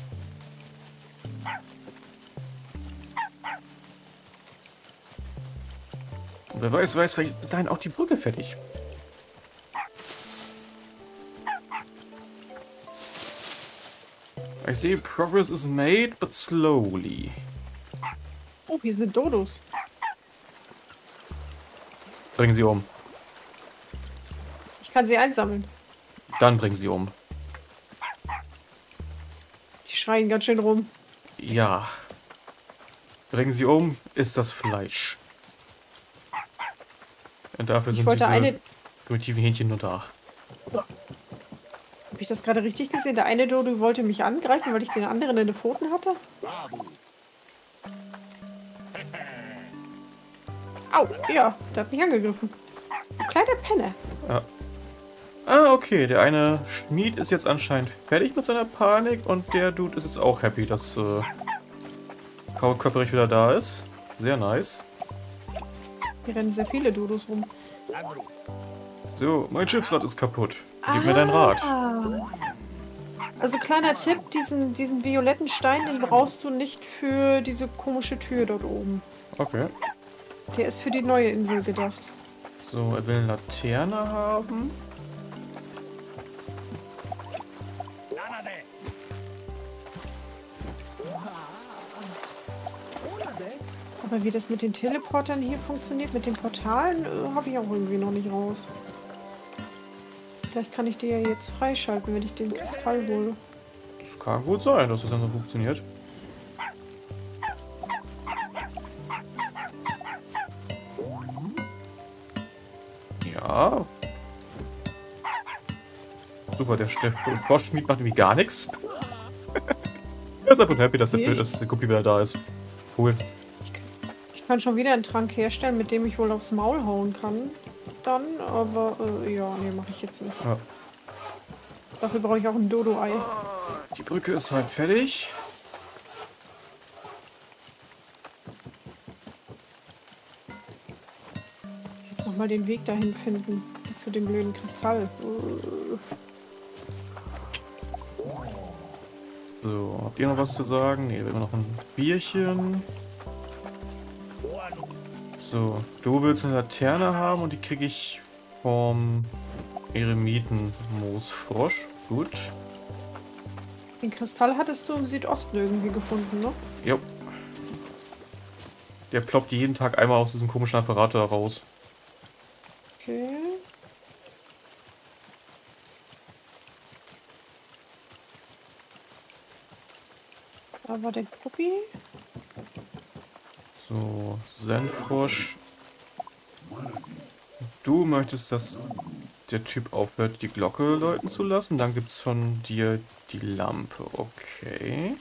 Und wer weiß, vielleicht ist bis dahin auch die Brücke fertig. I see progress is made, but slowly. Oh, hier sind Dodos. Bringen sie um. Ich kann sie einsammeln. Dann bringen sie um. Die schreien ganz schön rum. Ja. Bringen sie um, ist das Fleisch. Und dafür Ich sind wollte diese eine. primitiven Hähnchen nur da. Habe ich das gerade richtig gesehen? Der eine Dodo wollte mich angreifen, weil ich den anderen in den Pfoten hatte? Au, ja, der hat mich angegriffen. Du kleiner Penner. Ja. Ah, okay. Der eine Schmied ist jetzt anscheinend fertig mit seiner Panik und der Dude ist jetzt auch happy, dass Kaulköpperich wieder da ist. Sehr nice. Hier rennen sehr viele Dodos rum. So, mein Schiffsrad ist kaputt. Gib mir dein Rad. Also kleiner Tipp, diesen violetten Stein, den brauchst du nicht für diese komische Tür dort oben. Okay. Der ist für die neue Insel gedacht. So, er will eine Laterne haben. Aber wie das mit den Teleportern hier funktioniert, mit den Portalen, habe ich auch irgendwie noch nicht raus. Vielleicht kann ich die ja jetzt freischalten, wenn ich den Kristall hole. Das kann gut sein, dass das dann so funktioniert. Ja. Super, der Froschschmied macht irgendwie gar nichts. Er ist einfach happy, dass der Guppi wieder da ist. Cool. Ich kann schon wieder einen Trank herstellen, mit dem ich wohl aufs Maul hauen kann. Dann, aber ja, nee, mache ich jetzt nicht. Ja. Dafür brauche ich auch ein Dodo-Ei. Die Brücke ist halb fertig. Jetzt noch mal den Weg dahin finden, bis zu dem blöden Kristall. So, habt ihr noch was zu sagen? Ne, wir haben noch ein Bierchen. So, du willst eine Laterne haben und die kriege ich vom Eremiten-Moosfrosch. Gut. Den Kristall hattest du im Südosten irgendwie gefunden, ne? Jo. Der ploppt jeden Tag einmal aus diesem komischen Apparat da raus. Okay. Da war der Guppi. So, Senfrosch. Du möchtest, dass der Typ aufhört, die Glocke läuten zu lassen. Dann gibt es von dir die Lampe. Okay.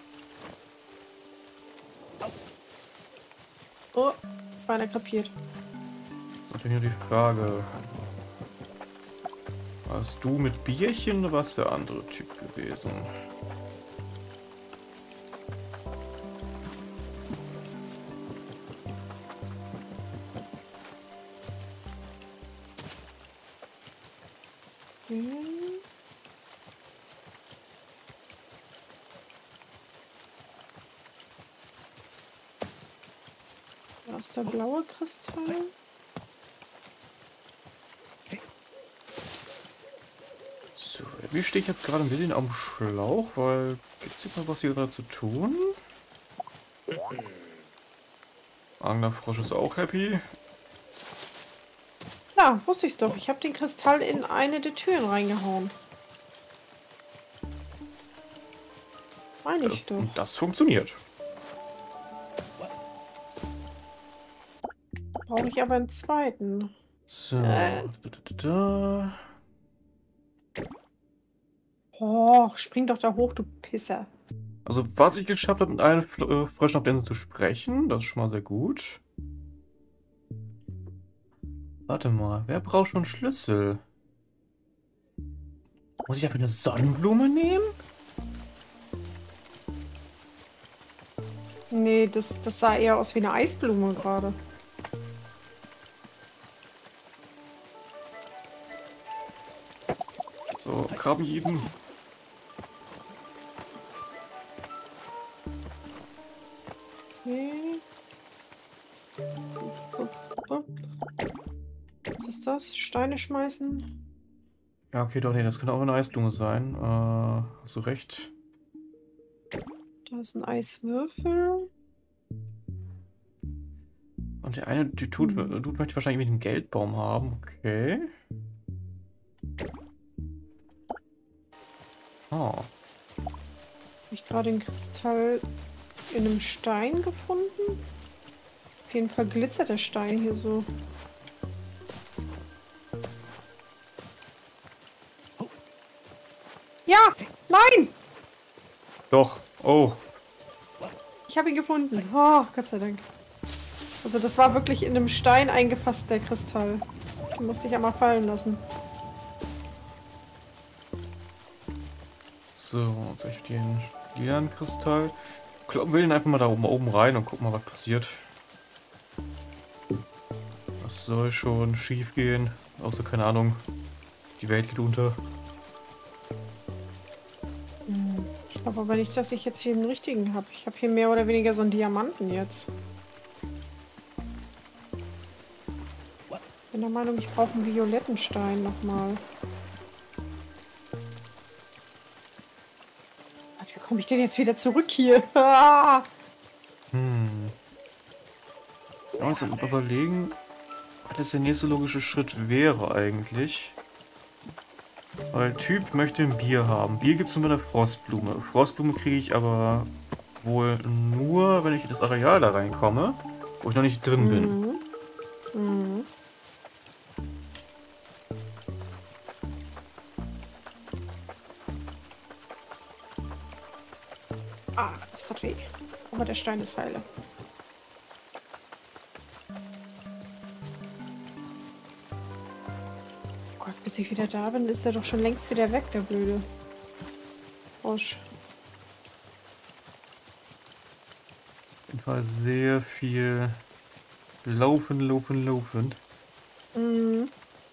Oh, beinahe krepiert. Das ist natürlich nur die Frage. Warst du mit Bierchen oder warst der andere Typ gewesen? Da ist der blaue Kristall. So, wie stehe ich jetzt gerade ein bisschen am Schlauch, weil gibt es jetzt noch was hier gerade zu tun? Anglerfrosch ist auch happy. Ja, wusste ich's doch. Ich habe den Kristall in eine der Türen reingehauen. Meine ich doch. Und das funktioniert. Brauche ich aber einen zweiten. So. Oh, spring doch da hoch, du Pisser. Also, was ich geschafft habe, mit allen Fröschen auf der Insel zu sprechen, das ist schon mal sehr gut. Warte mal, wer braucht schon Schlüssel? Muss ich dafür eine Sonnenblume nehmen? Nee, das sah eher aus wie eine Eisblume gerade. So, Krabbenjäden. Okay. Was ist das? Steine schmeißen? Ja, okay, doch, nee, das könnte auch eine Eisblume sein. Hast du recht. Da ist ein Eiswürfel. Und der eine Dude möchte wahrscheinlich einen Geldbaum haben. Okay. Oh. Habe ich gerade den Kristall in einem Stein gefunden? Auf jeden Fall glitzert der Stein hier so. Ja! Nein! Doch. Oh. Ich habe ihn gefunden. Oh, Gott sei Dank. Also das war wirklich in einem Stein eingefasst, der Kristall. Den musste ich einmal fallen lassen. So, jetzt habe ich den lilanen Kristall. Kloppen wir den einfach mal da oben rein und gucken mal, was passiert. Was soll schon schief gehen? Außer, keine Ahnung, die Welt geht unter. Ich glaube aber nicht, dass ich jetzt hier den richtigen habe. Ich habe hier mehr oder weniger so einen Diamanten jetzt. Ich bin der Meinung, ich brauche einen violetten Stein nochmal. Wie komme ich denn jetzt wieder zurück hier? Ah! Ja, uns dann überlegen, was das der nächste logische Schritt wäre eigentlich. Weil Typ möchte ein Bier haben. Bier gibt es nur bei der Frostblume. Frostblume kriege ich aber wohl nur, wenn ich in das Areal da reinkomme, wo ich noch nicht drin bin. Mhm. Ah, das tat weh. Aber der Stein ist heile. Oh Gott, bis ich wieder da bin, ist er doch schon längst wieder weg, der blöde Frosch. Auf jeden Fall sehr viel laufen. Mhm.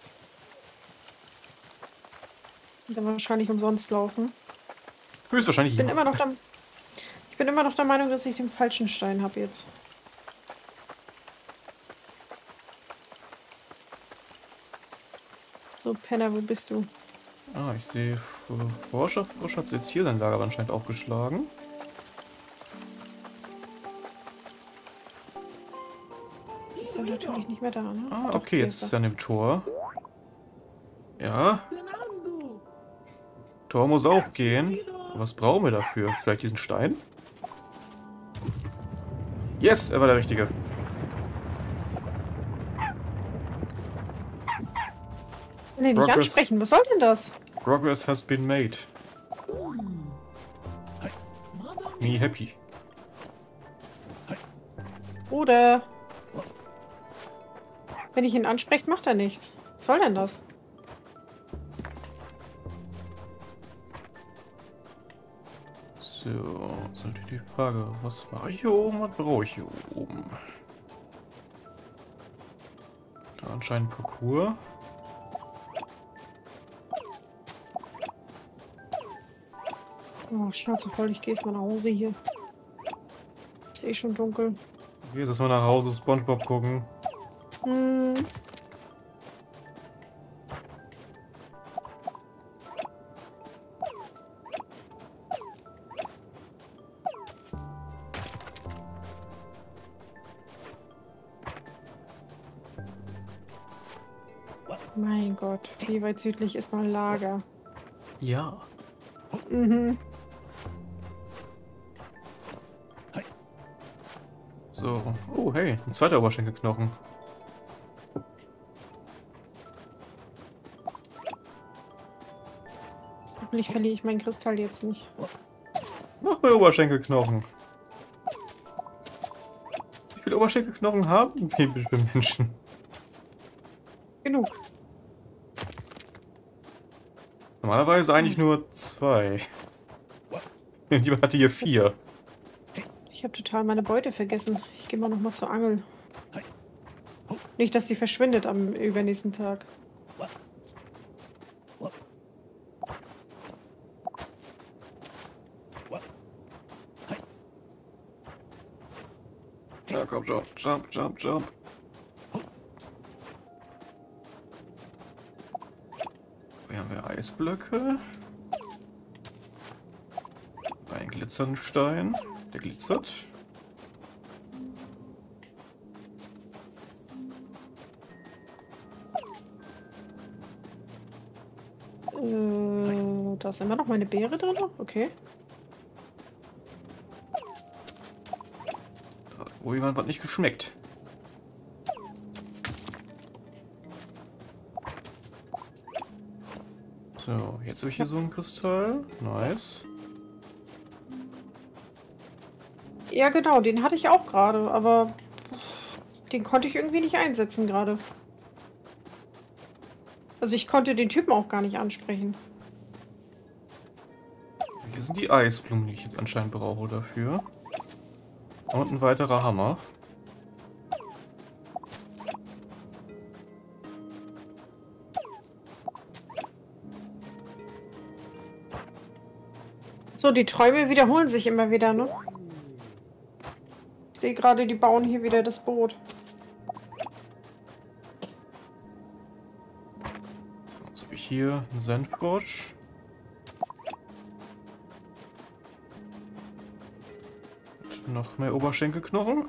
Dann wahrscheinlich umsonst laufen. Höchstwahrscheinlich Ich bin immer noch der Meinung, dass ich den falschen Stein habe jetzt. So, Penner, wo bist du? Ah, ich sehe Forscher. Forscher hat jetzt hier sein Lager anscheinend aufgeschlagen. Jetzt ist er natürlich nicht mehr da, ne? Ah, Doch, okay, hier jetzt ist ist er an dem Tor. Ja, Tor muss auch gehen. Was brauchen wir dafür? Vielleicht diesen Stein? Yes, er war der Richtige. Ich will ihn nicht ansprechen. Was soll denn das? Progress has been made. Me happy. Oder wenn ich ihn anspreche, macht er nichts. Was soll denn das? So, ist natürlich die Frage, was mache ich hier oben, was brauche ich hier oben? Da anscheinend Parcours. Oh, Schnauze voll, ich gehe jetzt mal nach Hause hier. Ist eh schon dunkel. Okay, jetzt mal nach Hause SpongeBob gucken. Hm. Mein Gott, wie weit südlich ist mein Lager? Ja. Mhm. So. Oh, hey, ein zweiter Oberschenkelknochen. Hoffentlich verliere ich meinen Kristall jetzt nicht. Noch mehr Oberschenkelknochen. Wie viele Oberschenkelknochen haben wir für Menschen? Genug. Normalerweise eigentlich nur 2. Jemand hatte hier 4. Ich habe total meine Beute vergessen. Ich gehe mal noch mal zur Angel. Nicht, dass die verschwindet am übernächsten Tag. Ja, komm schon. Jump. Hier haben wir Eisblöcke. Ein glitzernden Stein. Der glitzert. Da ist immer noch meine Beere drin. Okay. Da hat wohl jemand was nicht geschmeckt. So, jetzt habe ich hier so einen Kristall. Nice. Ja, genau, den hatte ich auch gerade, aber den konnte ich irgendwie nicht einsetzen gerade. Also ich konnte den Typen auch gar nicht ansprechen. Hier sind die Eisblumen, die ich jetzt anscheinend brauche dafür. Und ein weiterer Hammer. So, die Träume wiederholen sich immer wieder, ne? Ich sehe gerade, die bauen hier wieder das Boot. Jetzt habe ich hier einen Sandfrosch. Und noch mehr Oberschenkelknochen.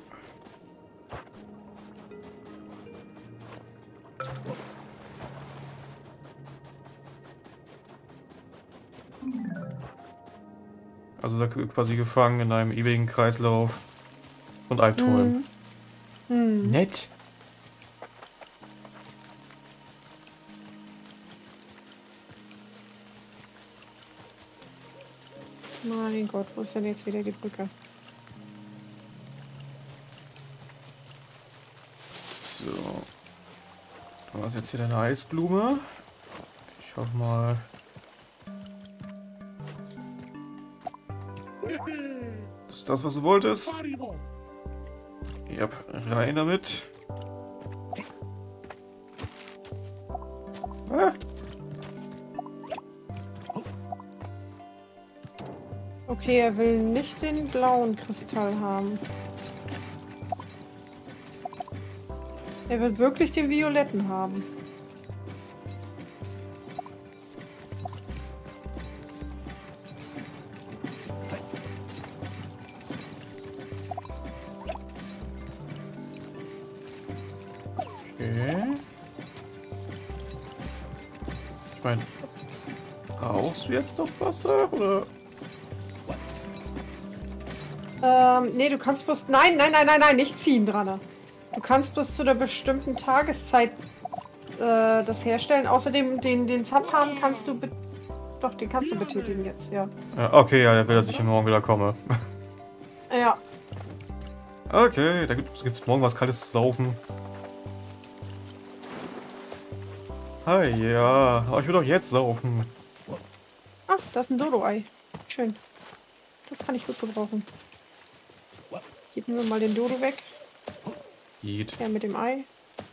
Also da quasi gefangen in einem ewigen Kreislauf und Albträumen. Nett. Mein Gott, wo ist denn jetzt wieder die Brücke? So. Du hast jetzt hier deine Eisblume. Ich hoffe mal. Das ist das, was du wolltest. Ja, rein damit. Ah. Okay, er will nicht den blauen Kristall haben. Er will wirklich den violetten haben. Okay. Ich meine, brauchst du jetzt noch Wasser, oder? Nee, du kannst bloß... Nein, nein, nein, nein, nein, nicht ziehen dran. Du kannst bloß zu einer bestimmten Tageszeit das herstellen. Außerdem den Zapfhahn kannst du... Doch, den kannst du betätigen jetzt, ja. Ja, okay, ja, der will, dass ich morgen wieder komme. Ja. Okay, da gibt's morgen was Kaltes zu saufen. Hi, ja, aber ich will doch jetzt saufen. Ah, da ist ein Dodo-Ei. Schön. Das kann ich gut gebrauchen. Geben wir mal den Dodo weg. Geht. Ja, mit dem Ei.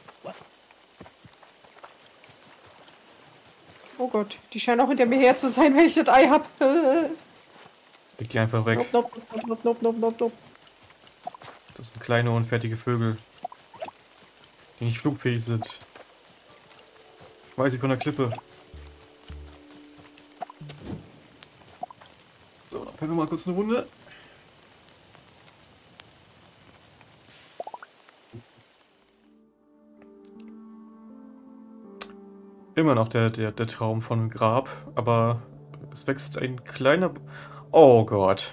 Oh Gott, die scheinen auch hinter mir her zu sein, wenn ich das Ei hab. Leg die einfach weg. Nope, nope, nope, nope, nope, nope, nope. Das sind kleine, unfertige Vögel. Die nicht flugfähig sind. Ich weiß ich von der Klippe. So, dann können wir mal kurz eine Runde. Immer noch der Traum von Grab, aber es wächst ein kleiner... Oh Gott.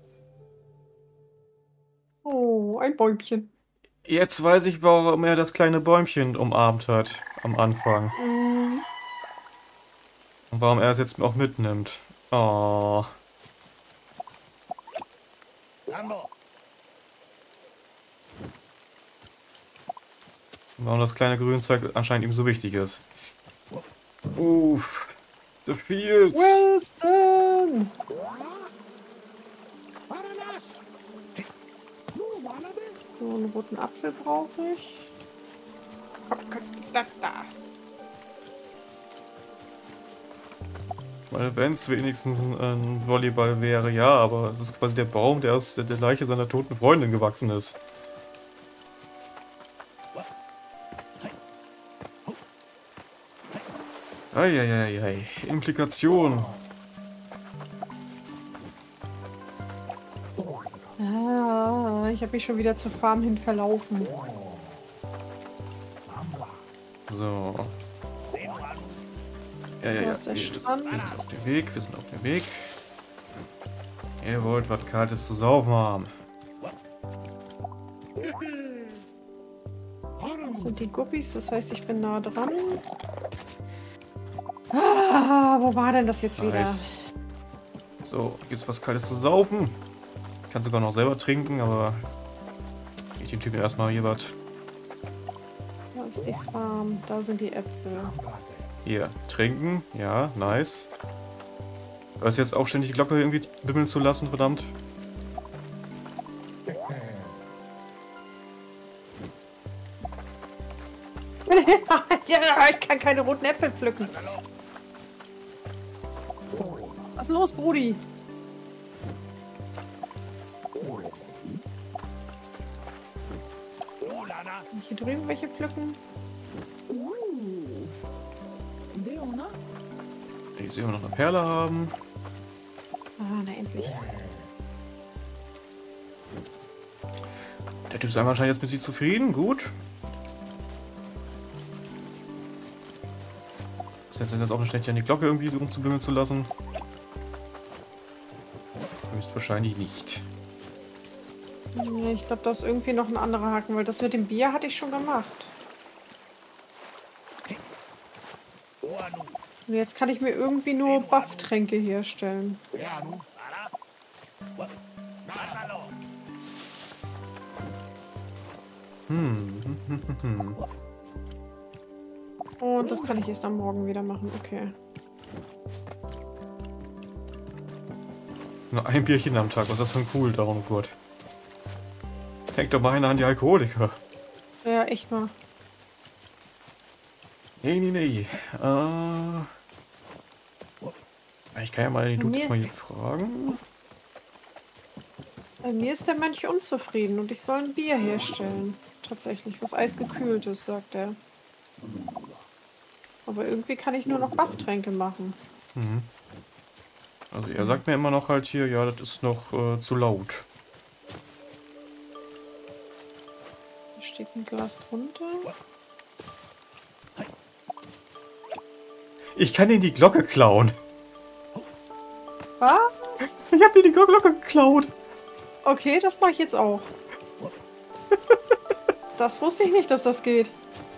Oh, ein Bäumchen. Jetzt weiß ich, warum er das kleine Bäumchen umarmt hat am Anfang. Mm. Und warum er es jetzt auch mitnimmt. Oh. Und warum das kleine Grünzeug anscheinend ihm so wichtig ist. Uff. The Fields. Wilson! So, einen roten Apfel brauche ich. Weil wenn es wenigstens ein Volleyball wäre, ja, aber es ist quasi der Baum, der aus der Leiche seiner toten Freundin gewachsen ist. Eieiei, Implikation. Ah, ich habe mich schon wieder zur Farm hin verlaufen. So. Ja, Wo ist der Strand? Wir sind auf dem Weg, wir sind auf dem Weg. Ihr wollt was Kaltes zu saufen haben. Das sind die Guppies, das heißt, ich bin nah dran. Ah, wo war denn das jetzt wieder? Nice. So, gibt's was Kaltes zu saufen? Ich kann sogar noch selber trinken, aber ich dem Typen erstmal hier was. Da ist die Farm, da sind die Äpfel. Hier, trinken. Ja, nice. Du hast jetzt auch ständig die Glocke irgendwie bimmeln zu lassen, verdammt. Ja, ich kann keine roten Äpfel pflücken. Was ist denn los, Brudi? Kann ich hier drüben welche pflücken? Ich sehe, wir noch eine Perle haben. Ah, na endlich. Der Typ ist wahrscheinlich jetzt mit sich zufrieden. Gut. Ist jetzt auch nicht schlecht, an die Glocke irgendwie rumzubimmeln zu lassen. Höchstwahrscheinlich nicht. Nee, ich glaube, da ist irgendwie noch ein anderer Haken, weil das mit dem Bier hatte ich schon gemacht. Und jetzt kann ich mir irgendwie nur Buff-Tränke herstellen. Und das kann ich erst am Morgen wieder machen, okay. Nur ein Bierchen am Tag, was ist das für ein Cooldown, oh Gott. Denkt doch mal einer an die Alkoholiker. Ja, echt mal. Nee. Ich kann ja mal die Dudes mal hier fragen. Bei mir ist der Mönch unzufrieden und ich soll ein Bier herstellen. Tatsächlich, was eisgekühltes, sagt er. Aber irgendwie kann ich nur noch Bufftränke machen. Mhm. Also er sagt mir immer noch halt hier, ja, das ist noch zu laut. Da steht ein Glas drunter. Ich kann ihn die Glocke klauen. Was? Ich hab dir die Glocke geklaut. Okay, das mache ich jetzt auch. Das wusste ich nicht, dass das geht.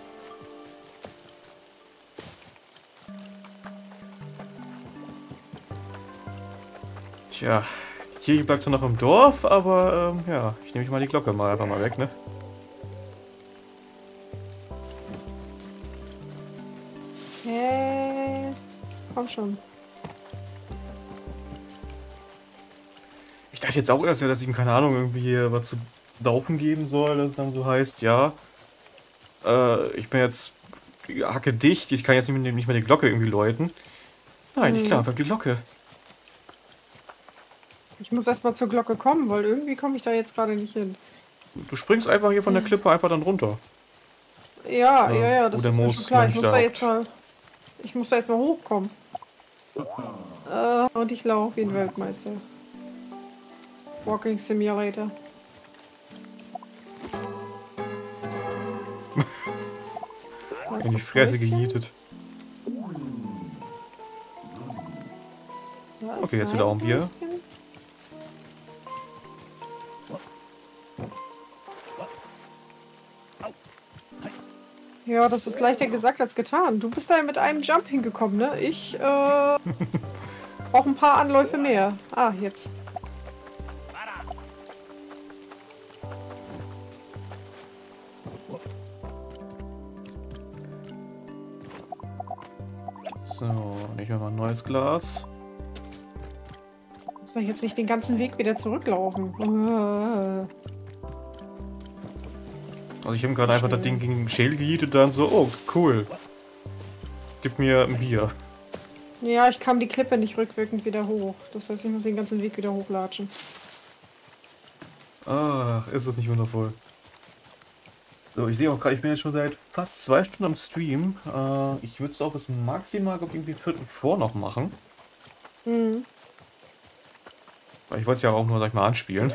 Tja, die Kirche bleibt zwar noch im Dorf, aber ja, ich nehme mal die Glocke mal einfach mal weg, ne? Komm schon. Ich dachte jetzt auch erst, ja, dass ich ihm, keine Ahnung, irgendwie hier was zu laufen geben soll, dass es dann so heißt, ja, ich bin jetzt hacke dicht, ich kann jetzt nicht mehr die Glocke irgendwie läuten. Nein, nicht klar, einfach die Glocke. Ich muss erstmal zur Glocke kommen, weil irgendwie komme ich da jetzt gerade nicht hin. Du springst einfach hier von der Klippe einfach dann runter. Ja, das oder ist mir muss schon klar. man Ich muss da erstmal hochkommen. Und ich laufe wie ein Weltmeister. Walking Simulator. In die Fresse gejietet. Okay, jetzt wieder auch ein Bier. Ja, das ist leichter gesagt als getan. Du bist da mit einem Jump hingekommen, ne? Ich brauche ein paar Anläufe mehr. Ah, jetzt. So, nehmen wir mal ein neues Glas. Muss ich jetzt nicht den ganzen Weg wieder zurücklaufen? Also ich habe gerade einfach das Ding gegen den Schädel gejietet und dann so, oh, cool. Gib mir ein Bier. Ja, ich kam die Klippe nicht rückwirkend wieder hoch. Das heißt, ich muss den ganzen Weg wieder hochlatschen. Ach, ist das nicht wundervoll. So, ich sehe auch gerade, ich bin jetzt schon seit fast 2 Stunden am Stream. Ich würde es auch bis maximal, glaube ich, irgendwie Viertel vor noch machen. Mhm. Weil ich wollte es ja auch nur, sag ich mal, anspielen.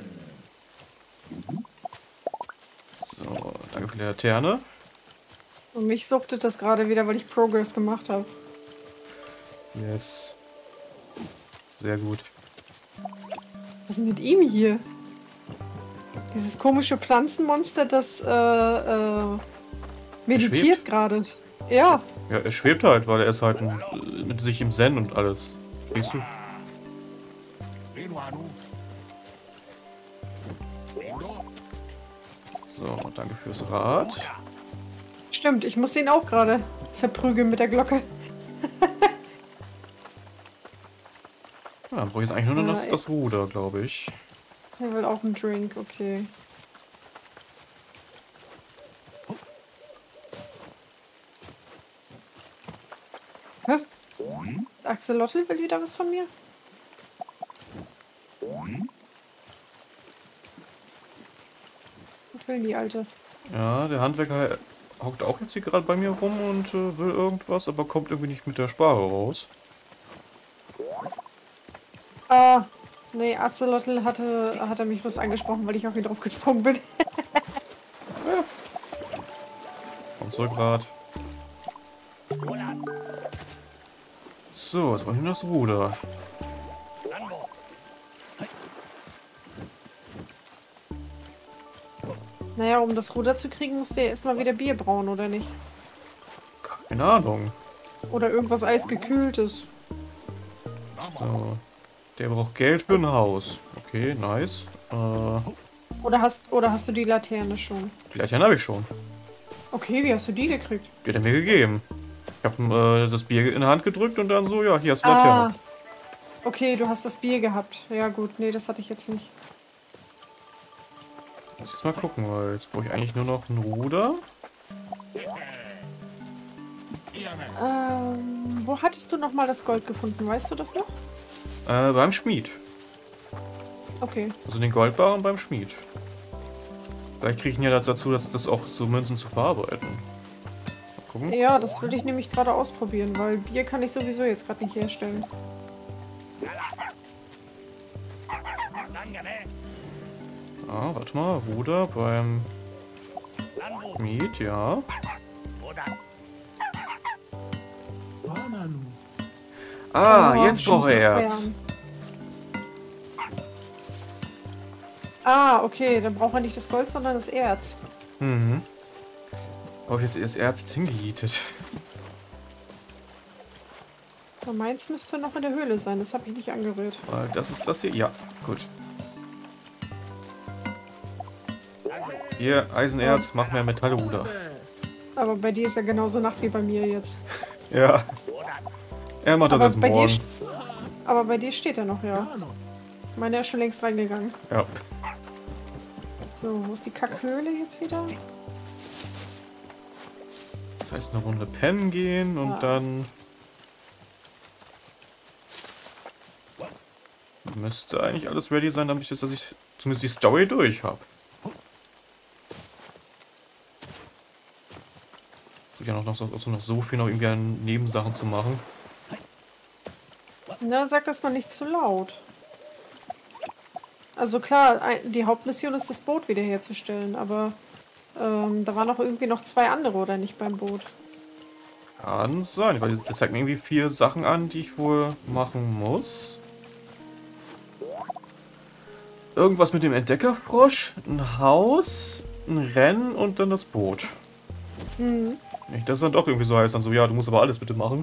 So, danke für die Laterne. Und mich suchtet das gerade wieder, weil ich Progress gemacht habe. Yes. Sehr gut. Was ist mit ihm hier? Dieses komische Pflanzenmonster, das meditiert gerade. Ja, Ja, er schwebt halt, weil er ist halt mit sich im Zen und alles. Siehst du? So, danke fürs Rad. stimmt. Ich muss ihn auch gerade verprügeln mit der Glocke. Ja, dann brauche ich jetzt eigentlich nur noch Äh, das Ruder, glaube ich. Er will auch einen Drink, okay. Hä? Axolotl will wieder was von mir? Was will die Alte? Ja, der Handwerker hockt auch jetzt hier gerade bei mir rum und will irgendwas, aber kommt irgendwie nicht mit der Sprache raus. Ah, nee, Axolotl hat er mich was angesprochen, weil ich auf ihn drauf gesprungen bin. Kommt zurück, Rad. So, jetzt brauche ich nur das Ruder. Naja, um das Ruder zu kriegen, musst du ja erstmal wieder Bier brauen, oder nicht? Keine Ahnung. Oder irgendwas Eisgekühltes. So. Der braucht Geld für ein Haus. Okay, nice. Oder hast du die Laterne schon? Die Laterne habe ich schon. Okay, wie hast du die gekriegt? Die hat er mir gegeben. Ich habe das Bier in die Hand gedrückt und dann so, ja, hier hast du Ah, Laterne. okay, du hast das Bier gehabt. Ja gut, nee, das hatte ich jetzt nicht. Lass jetzt mal gucken, weil jetzt brauche ich eigentlich nur noch ein Ruder. Wo hattest du nochmal das Gold gefunden? Weißt du das noch? Beim Schmied. Okay. Also den Goldbarren beim Schmied. Vielleicht kriege ich ihn ja dazu, das auch zu Münzen zu verarbeiten. Mal gucken. Ja, das will ich nämlich gerade ausprobieren, weil Bier kann ich sowieso jetzt gerade nicht herstellen. Ah, warte mal, Ruder beim Schmied, ja. Ah, Oh, jetzt braucht er stimmt, Erz. Ah, okay, dann braucht er nicht das Gold, sondern das Erz. Mhm. Wo habe ich jetzt das Erz jetzt hingejietet? Aber meins müsste noch in der Höhle sein, das habe ich nicht angerührt. Weil das ist das hier. Ja, gut. Hier, Eisenerz, mach mehr Metallruder. Aber bei dir ist ja genauso Nacht wie bei mir jetzt. Ja. Er macht das erst bei dir, morgen. aber bei dir steht er noch, ja. Meiner ist schon längst reingegangen. Ja. So, wo ist die Kackhöhle jetzt wieder? Das heißt, eine Runde pennen gehen und dann müsste eigentlich alles ready sein, damit dass ich zumindest die Story durch habe. Sicher noch so viel noch irgendwie an Nebensachen zu machen. Na, sag das mal nicht zu laut. Also klar, die Hauptmission ist, das Boot wiederherzustellen, aber da waren auch irgendwie noch 2 andere, oder nicht, beim Boot? Kann sein, weil das zeigt mir irgendwie 4 Sachen an, die ich wohl machen muss. Irgendwas mit dem Entdeckerfrosch, ein Haus, ein Rennen und dann das Boot. Mhm. Nicht, dass dann doch irgendwie so heißt, dann so, ja, du musst aber alles bitte machen.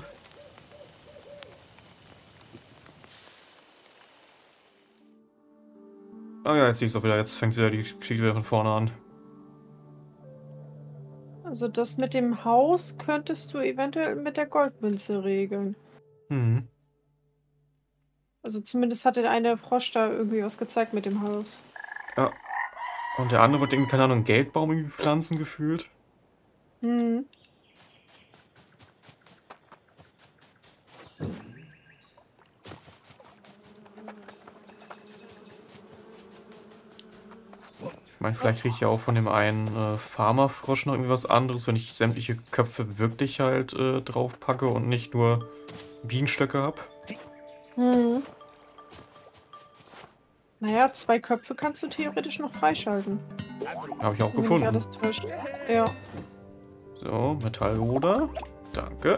Ah ja, jetzt sehe ich es auch wieder. Jetzt fängt wieder die Geschichte wieder von vorne an. Also das mit dem Haus könntest du eventuell mit der Goldmünze regeln. Hm. Also zumindest hatte der eine Frosch da irgendwie was gezeigt mit dem Haus. Ja. Und der andere wollte irgendwie, keine Ahnung, einen Geldbaum irgendwie pflanzen gefühlt. Mhm. Ich meine, vielleicht kriege ich ja auch von dem einen Farmerfrosch noch irgendwie was anderes, wenn ich sämtliche Köpfe wirklich halt drauf packe und nicht nur Bienenstöcke habe. Mhm. Naja, 2 Köpfe kannst du theoretisch noch freischalten. Habe ich auch Wenn mich gefunden. alles täuscht. Ja. So, Metallruder. Danke.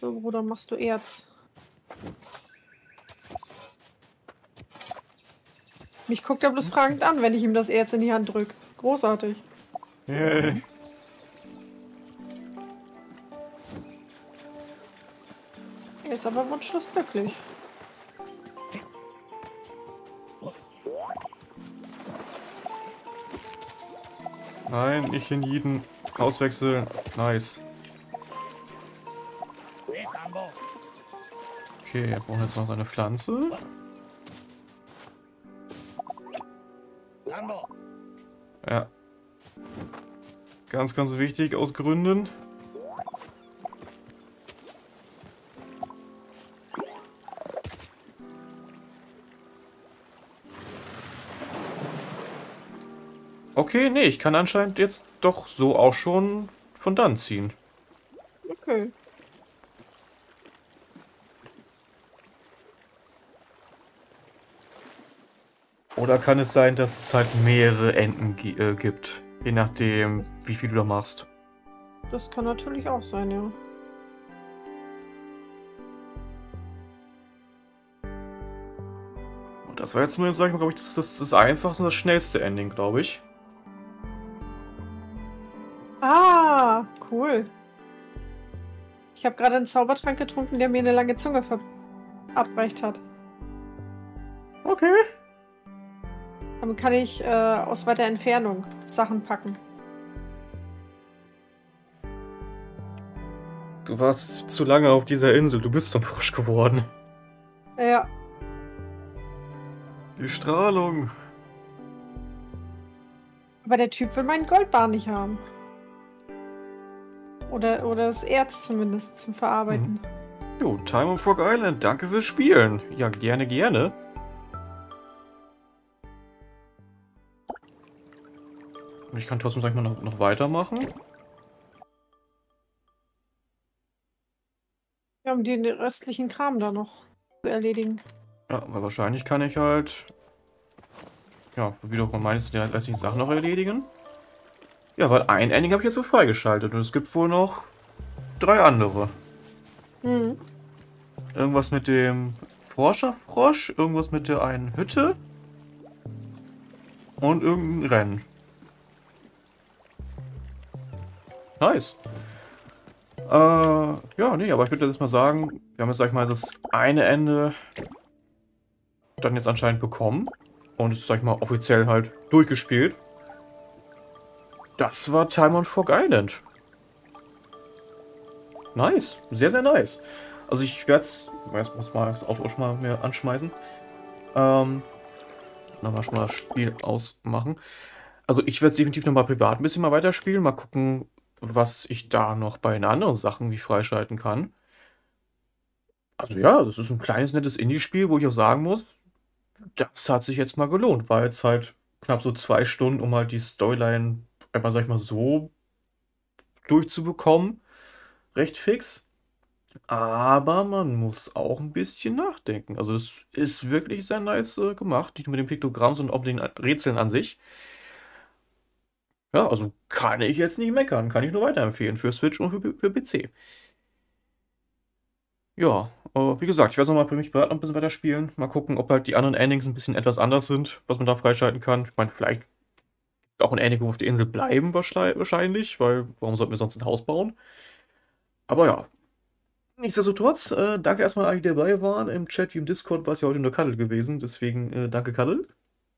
So, Bruder, machst du Erz. Mich guckt er bloß fragend an, wenn ich ihm das Erz in die Hand drücke. Großartig. Yay. Er ist aber wunschlos glücklich. Nein, nicht in jeden auswechseln. Nice. Okay, wir brauchen jetzt noch eine Pflanze. Ja. Ganz, ganz wichtig aus Gründen. Okay, nee, ich kann anscheinend jetzt doch so auch schon von dann ziehen. Okay. Oder kann es sein, dass es halt mehrere Enden gibt? Je nachdem, wie viel du da machst. Das kann natürlich auch sein, ja. Und das war jetzt nur, sag ich mal, glaube ich, das einfachste und das schnellste Ending, glaube ich. Ah, cool. Ich habe gerade einen Zaubertrank getrunken, der mir eine lange Zunge verabreicht hat. Okay. Damit kann ich aus weiter Entfernung Sachen packen. Du warst zu lange auf dieser Insel, du bist zum Frosch geworden. Ja. Die Strahlung. Aber der Typ will meinen Goldbarren nicht haben. Oder das Erz zumindest zum Verarbeiten. Jo, Time on Frog Island, danke fürs Spielen. Ja, gerne, gerne. Und ich kann trotzdem, sag ich mal, noch weitermachen. Ja, um den restlichen Kram da noch zu erledigen. Ja, weil wahrscheinlich kann ich halt... Ja, wie du auch meinst, die restlichen Sachen noch erledigen. Ja, weil ein Ending habe ich jetzt so freigeschaltet und es gibt wohl noch 3 andere. Mhm. Irgendwas mit dem Forscherfrosch, irgendwas mit der einen Hütte und irgendein Rennen. Nice. Ja, nee, aber ich würde jetzt mal sagen, wir haben jetzt, sag ich mal, das eine Ende dann jetzt anscheinend bekommen und es, sag ich mal, offiziell halt durchgespielt. Das war Time on Frog Island. Nice. Sehr, sehr nice. Also ich werde es... Ich muss mal das Auto schon mal mehr anschmeißen. Nochmal schon mal das Spiel ausmachen. Also ich werde es definitiv nochmal privat ein bisschen mal weiterspielen. Mal gucken, was ich da noch bei den anderen Sachen wie freischalten kann. Also ja, das ist ein kleines, nettes Indie-Spiel, wo ich auch sagen muss, das hat sich jetzt mal gelohnt. War jetzt halt knapp so 2 Stunden, um halt die Storyline einfach, sag ich mal, so durchzubekommen. Recht fix. Aber man muss auch ein bisschen nachdenken. Also es ist wirklich sehr nice gemacht. Nicht nur mit dem Piktogramm, sondern auch mit den Rätseln an sich. Ja, also kann ich jetzt nicht meckern. Kann ich nur weiterempfehlen für Switch und für PC. Ja, wie gesagt, ich werde nochmal für mich privat noch ein bisschen weiter spielen. Mal gucken, ob halt die anderen Endings ein bisschen etwas anders sind, was man da freischalten kann. Ich meine, vielleicht auch ein Ending, wo wir auf der Insel bleiben wahrscheinlich, weil warum sollten wir sonst ein Haus bauen? Aber ja. Nichtsdestotrotz, danke erstmal an die, die dabei waren. Im Chat wie im Discord war es ja heute nur Cuddle gewesen, deswegen danke Cuddle.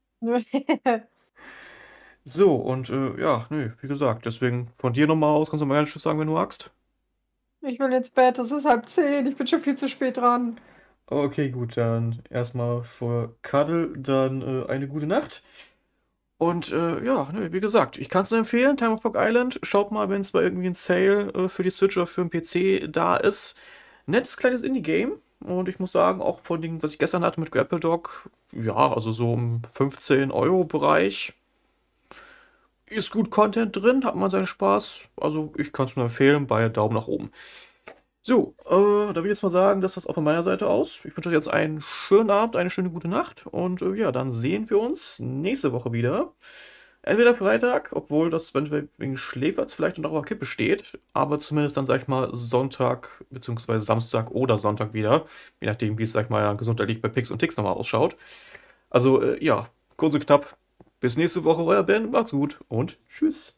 So, und ja, nö, wie gesagt, deswegen von dir nochmal aus, kannst du mal gerne Tschüss sagen, wenn du magst. Ich will ins Bett, es ist 9:30, ich bin schon viel zu spät dran. Okay, gut, dann erstmal für Cuddle, dann eine gute Nacht. Und ja, nö, wie gesagt, ich kann es nur empfehlen, Time of Frog Island. Schaut mal, wenn es bei irgendwie ein Sale für die Switch oder für den PC da ist. Nettes kleines Indie-Game. Und ich muss sagen, auch von dem, was ich gestern hatte mit Grapple Dog, ja, also so im 15-Euro-Bereich. Ist gut Content drin, hat man seinen Spaß. Also ich kann es nur empfehlen, bei Daumen nach oben. So, da will ich jetzt mal sagen, das war's auch von meiner Seite aus. Ich wünsche euch jetzt einen schönen Abend, eine schöne gute Nacht. Und ja, dann sehen wir uns nächste Woche wieder Entweder Freitag, obwohl das wenn wegen Schläferz vielleicht noch auf der Kippe steht, aber zumindest dann, sag ich mal, Sonntag bzw. Samstag oder Sonntag wieder, je nachdem, wie es, sag ich mal, gesundheitlich bei Pix und Tix nochmal ausschaut. Also, ja, kurz und knapp. Bis nächste Woche, euer Ben. Macht's gut und tschüss.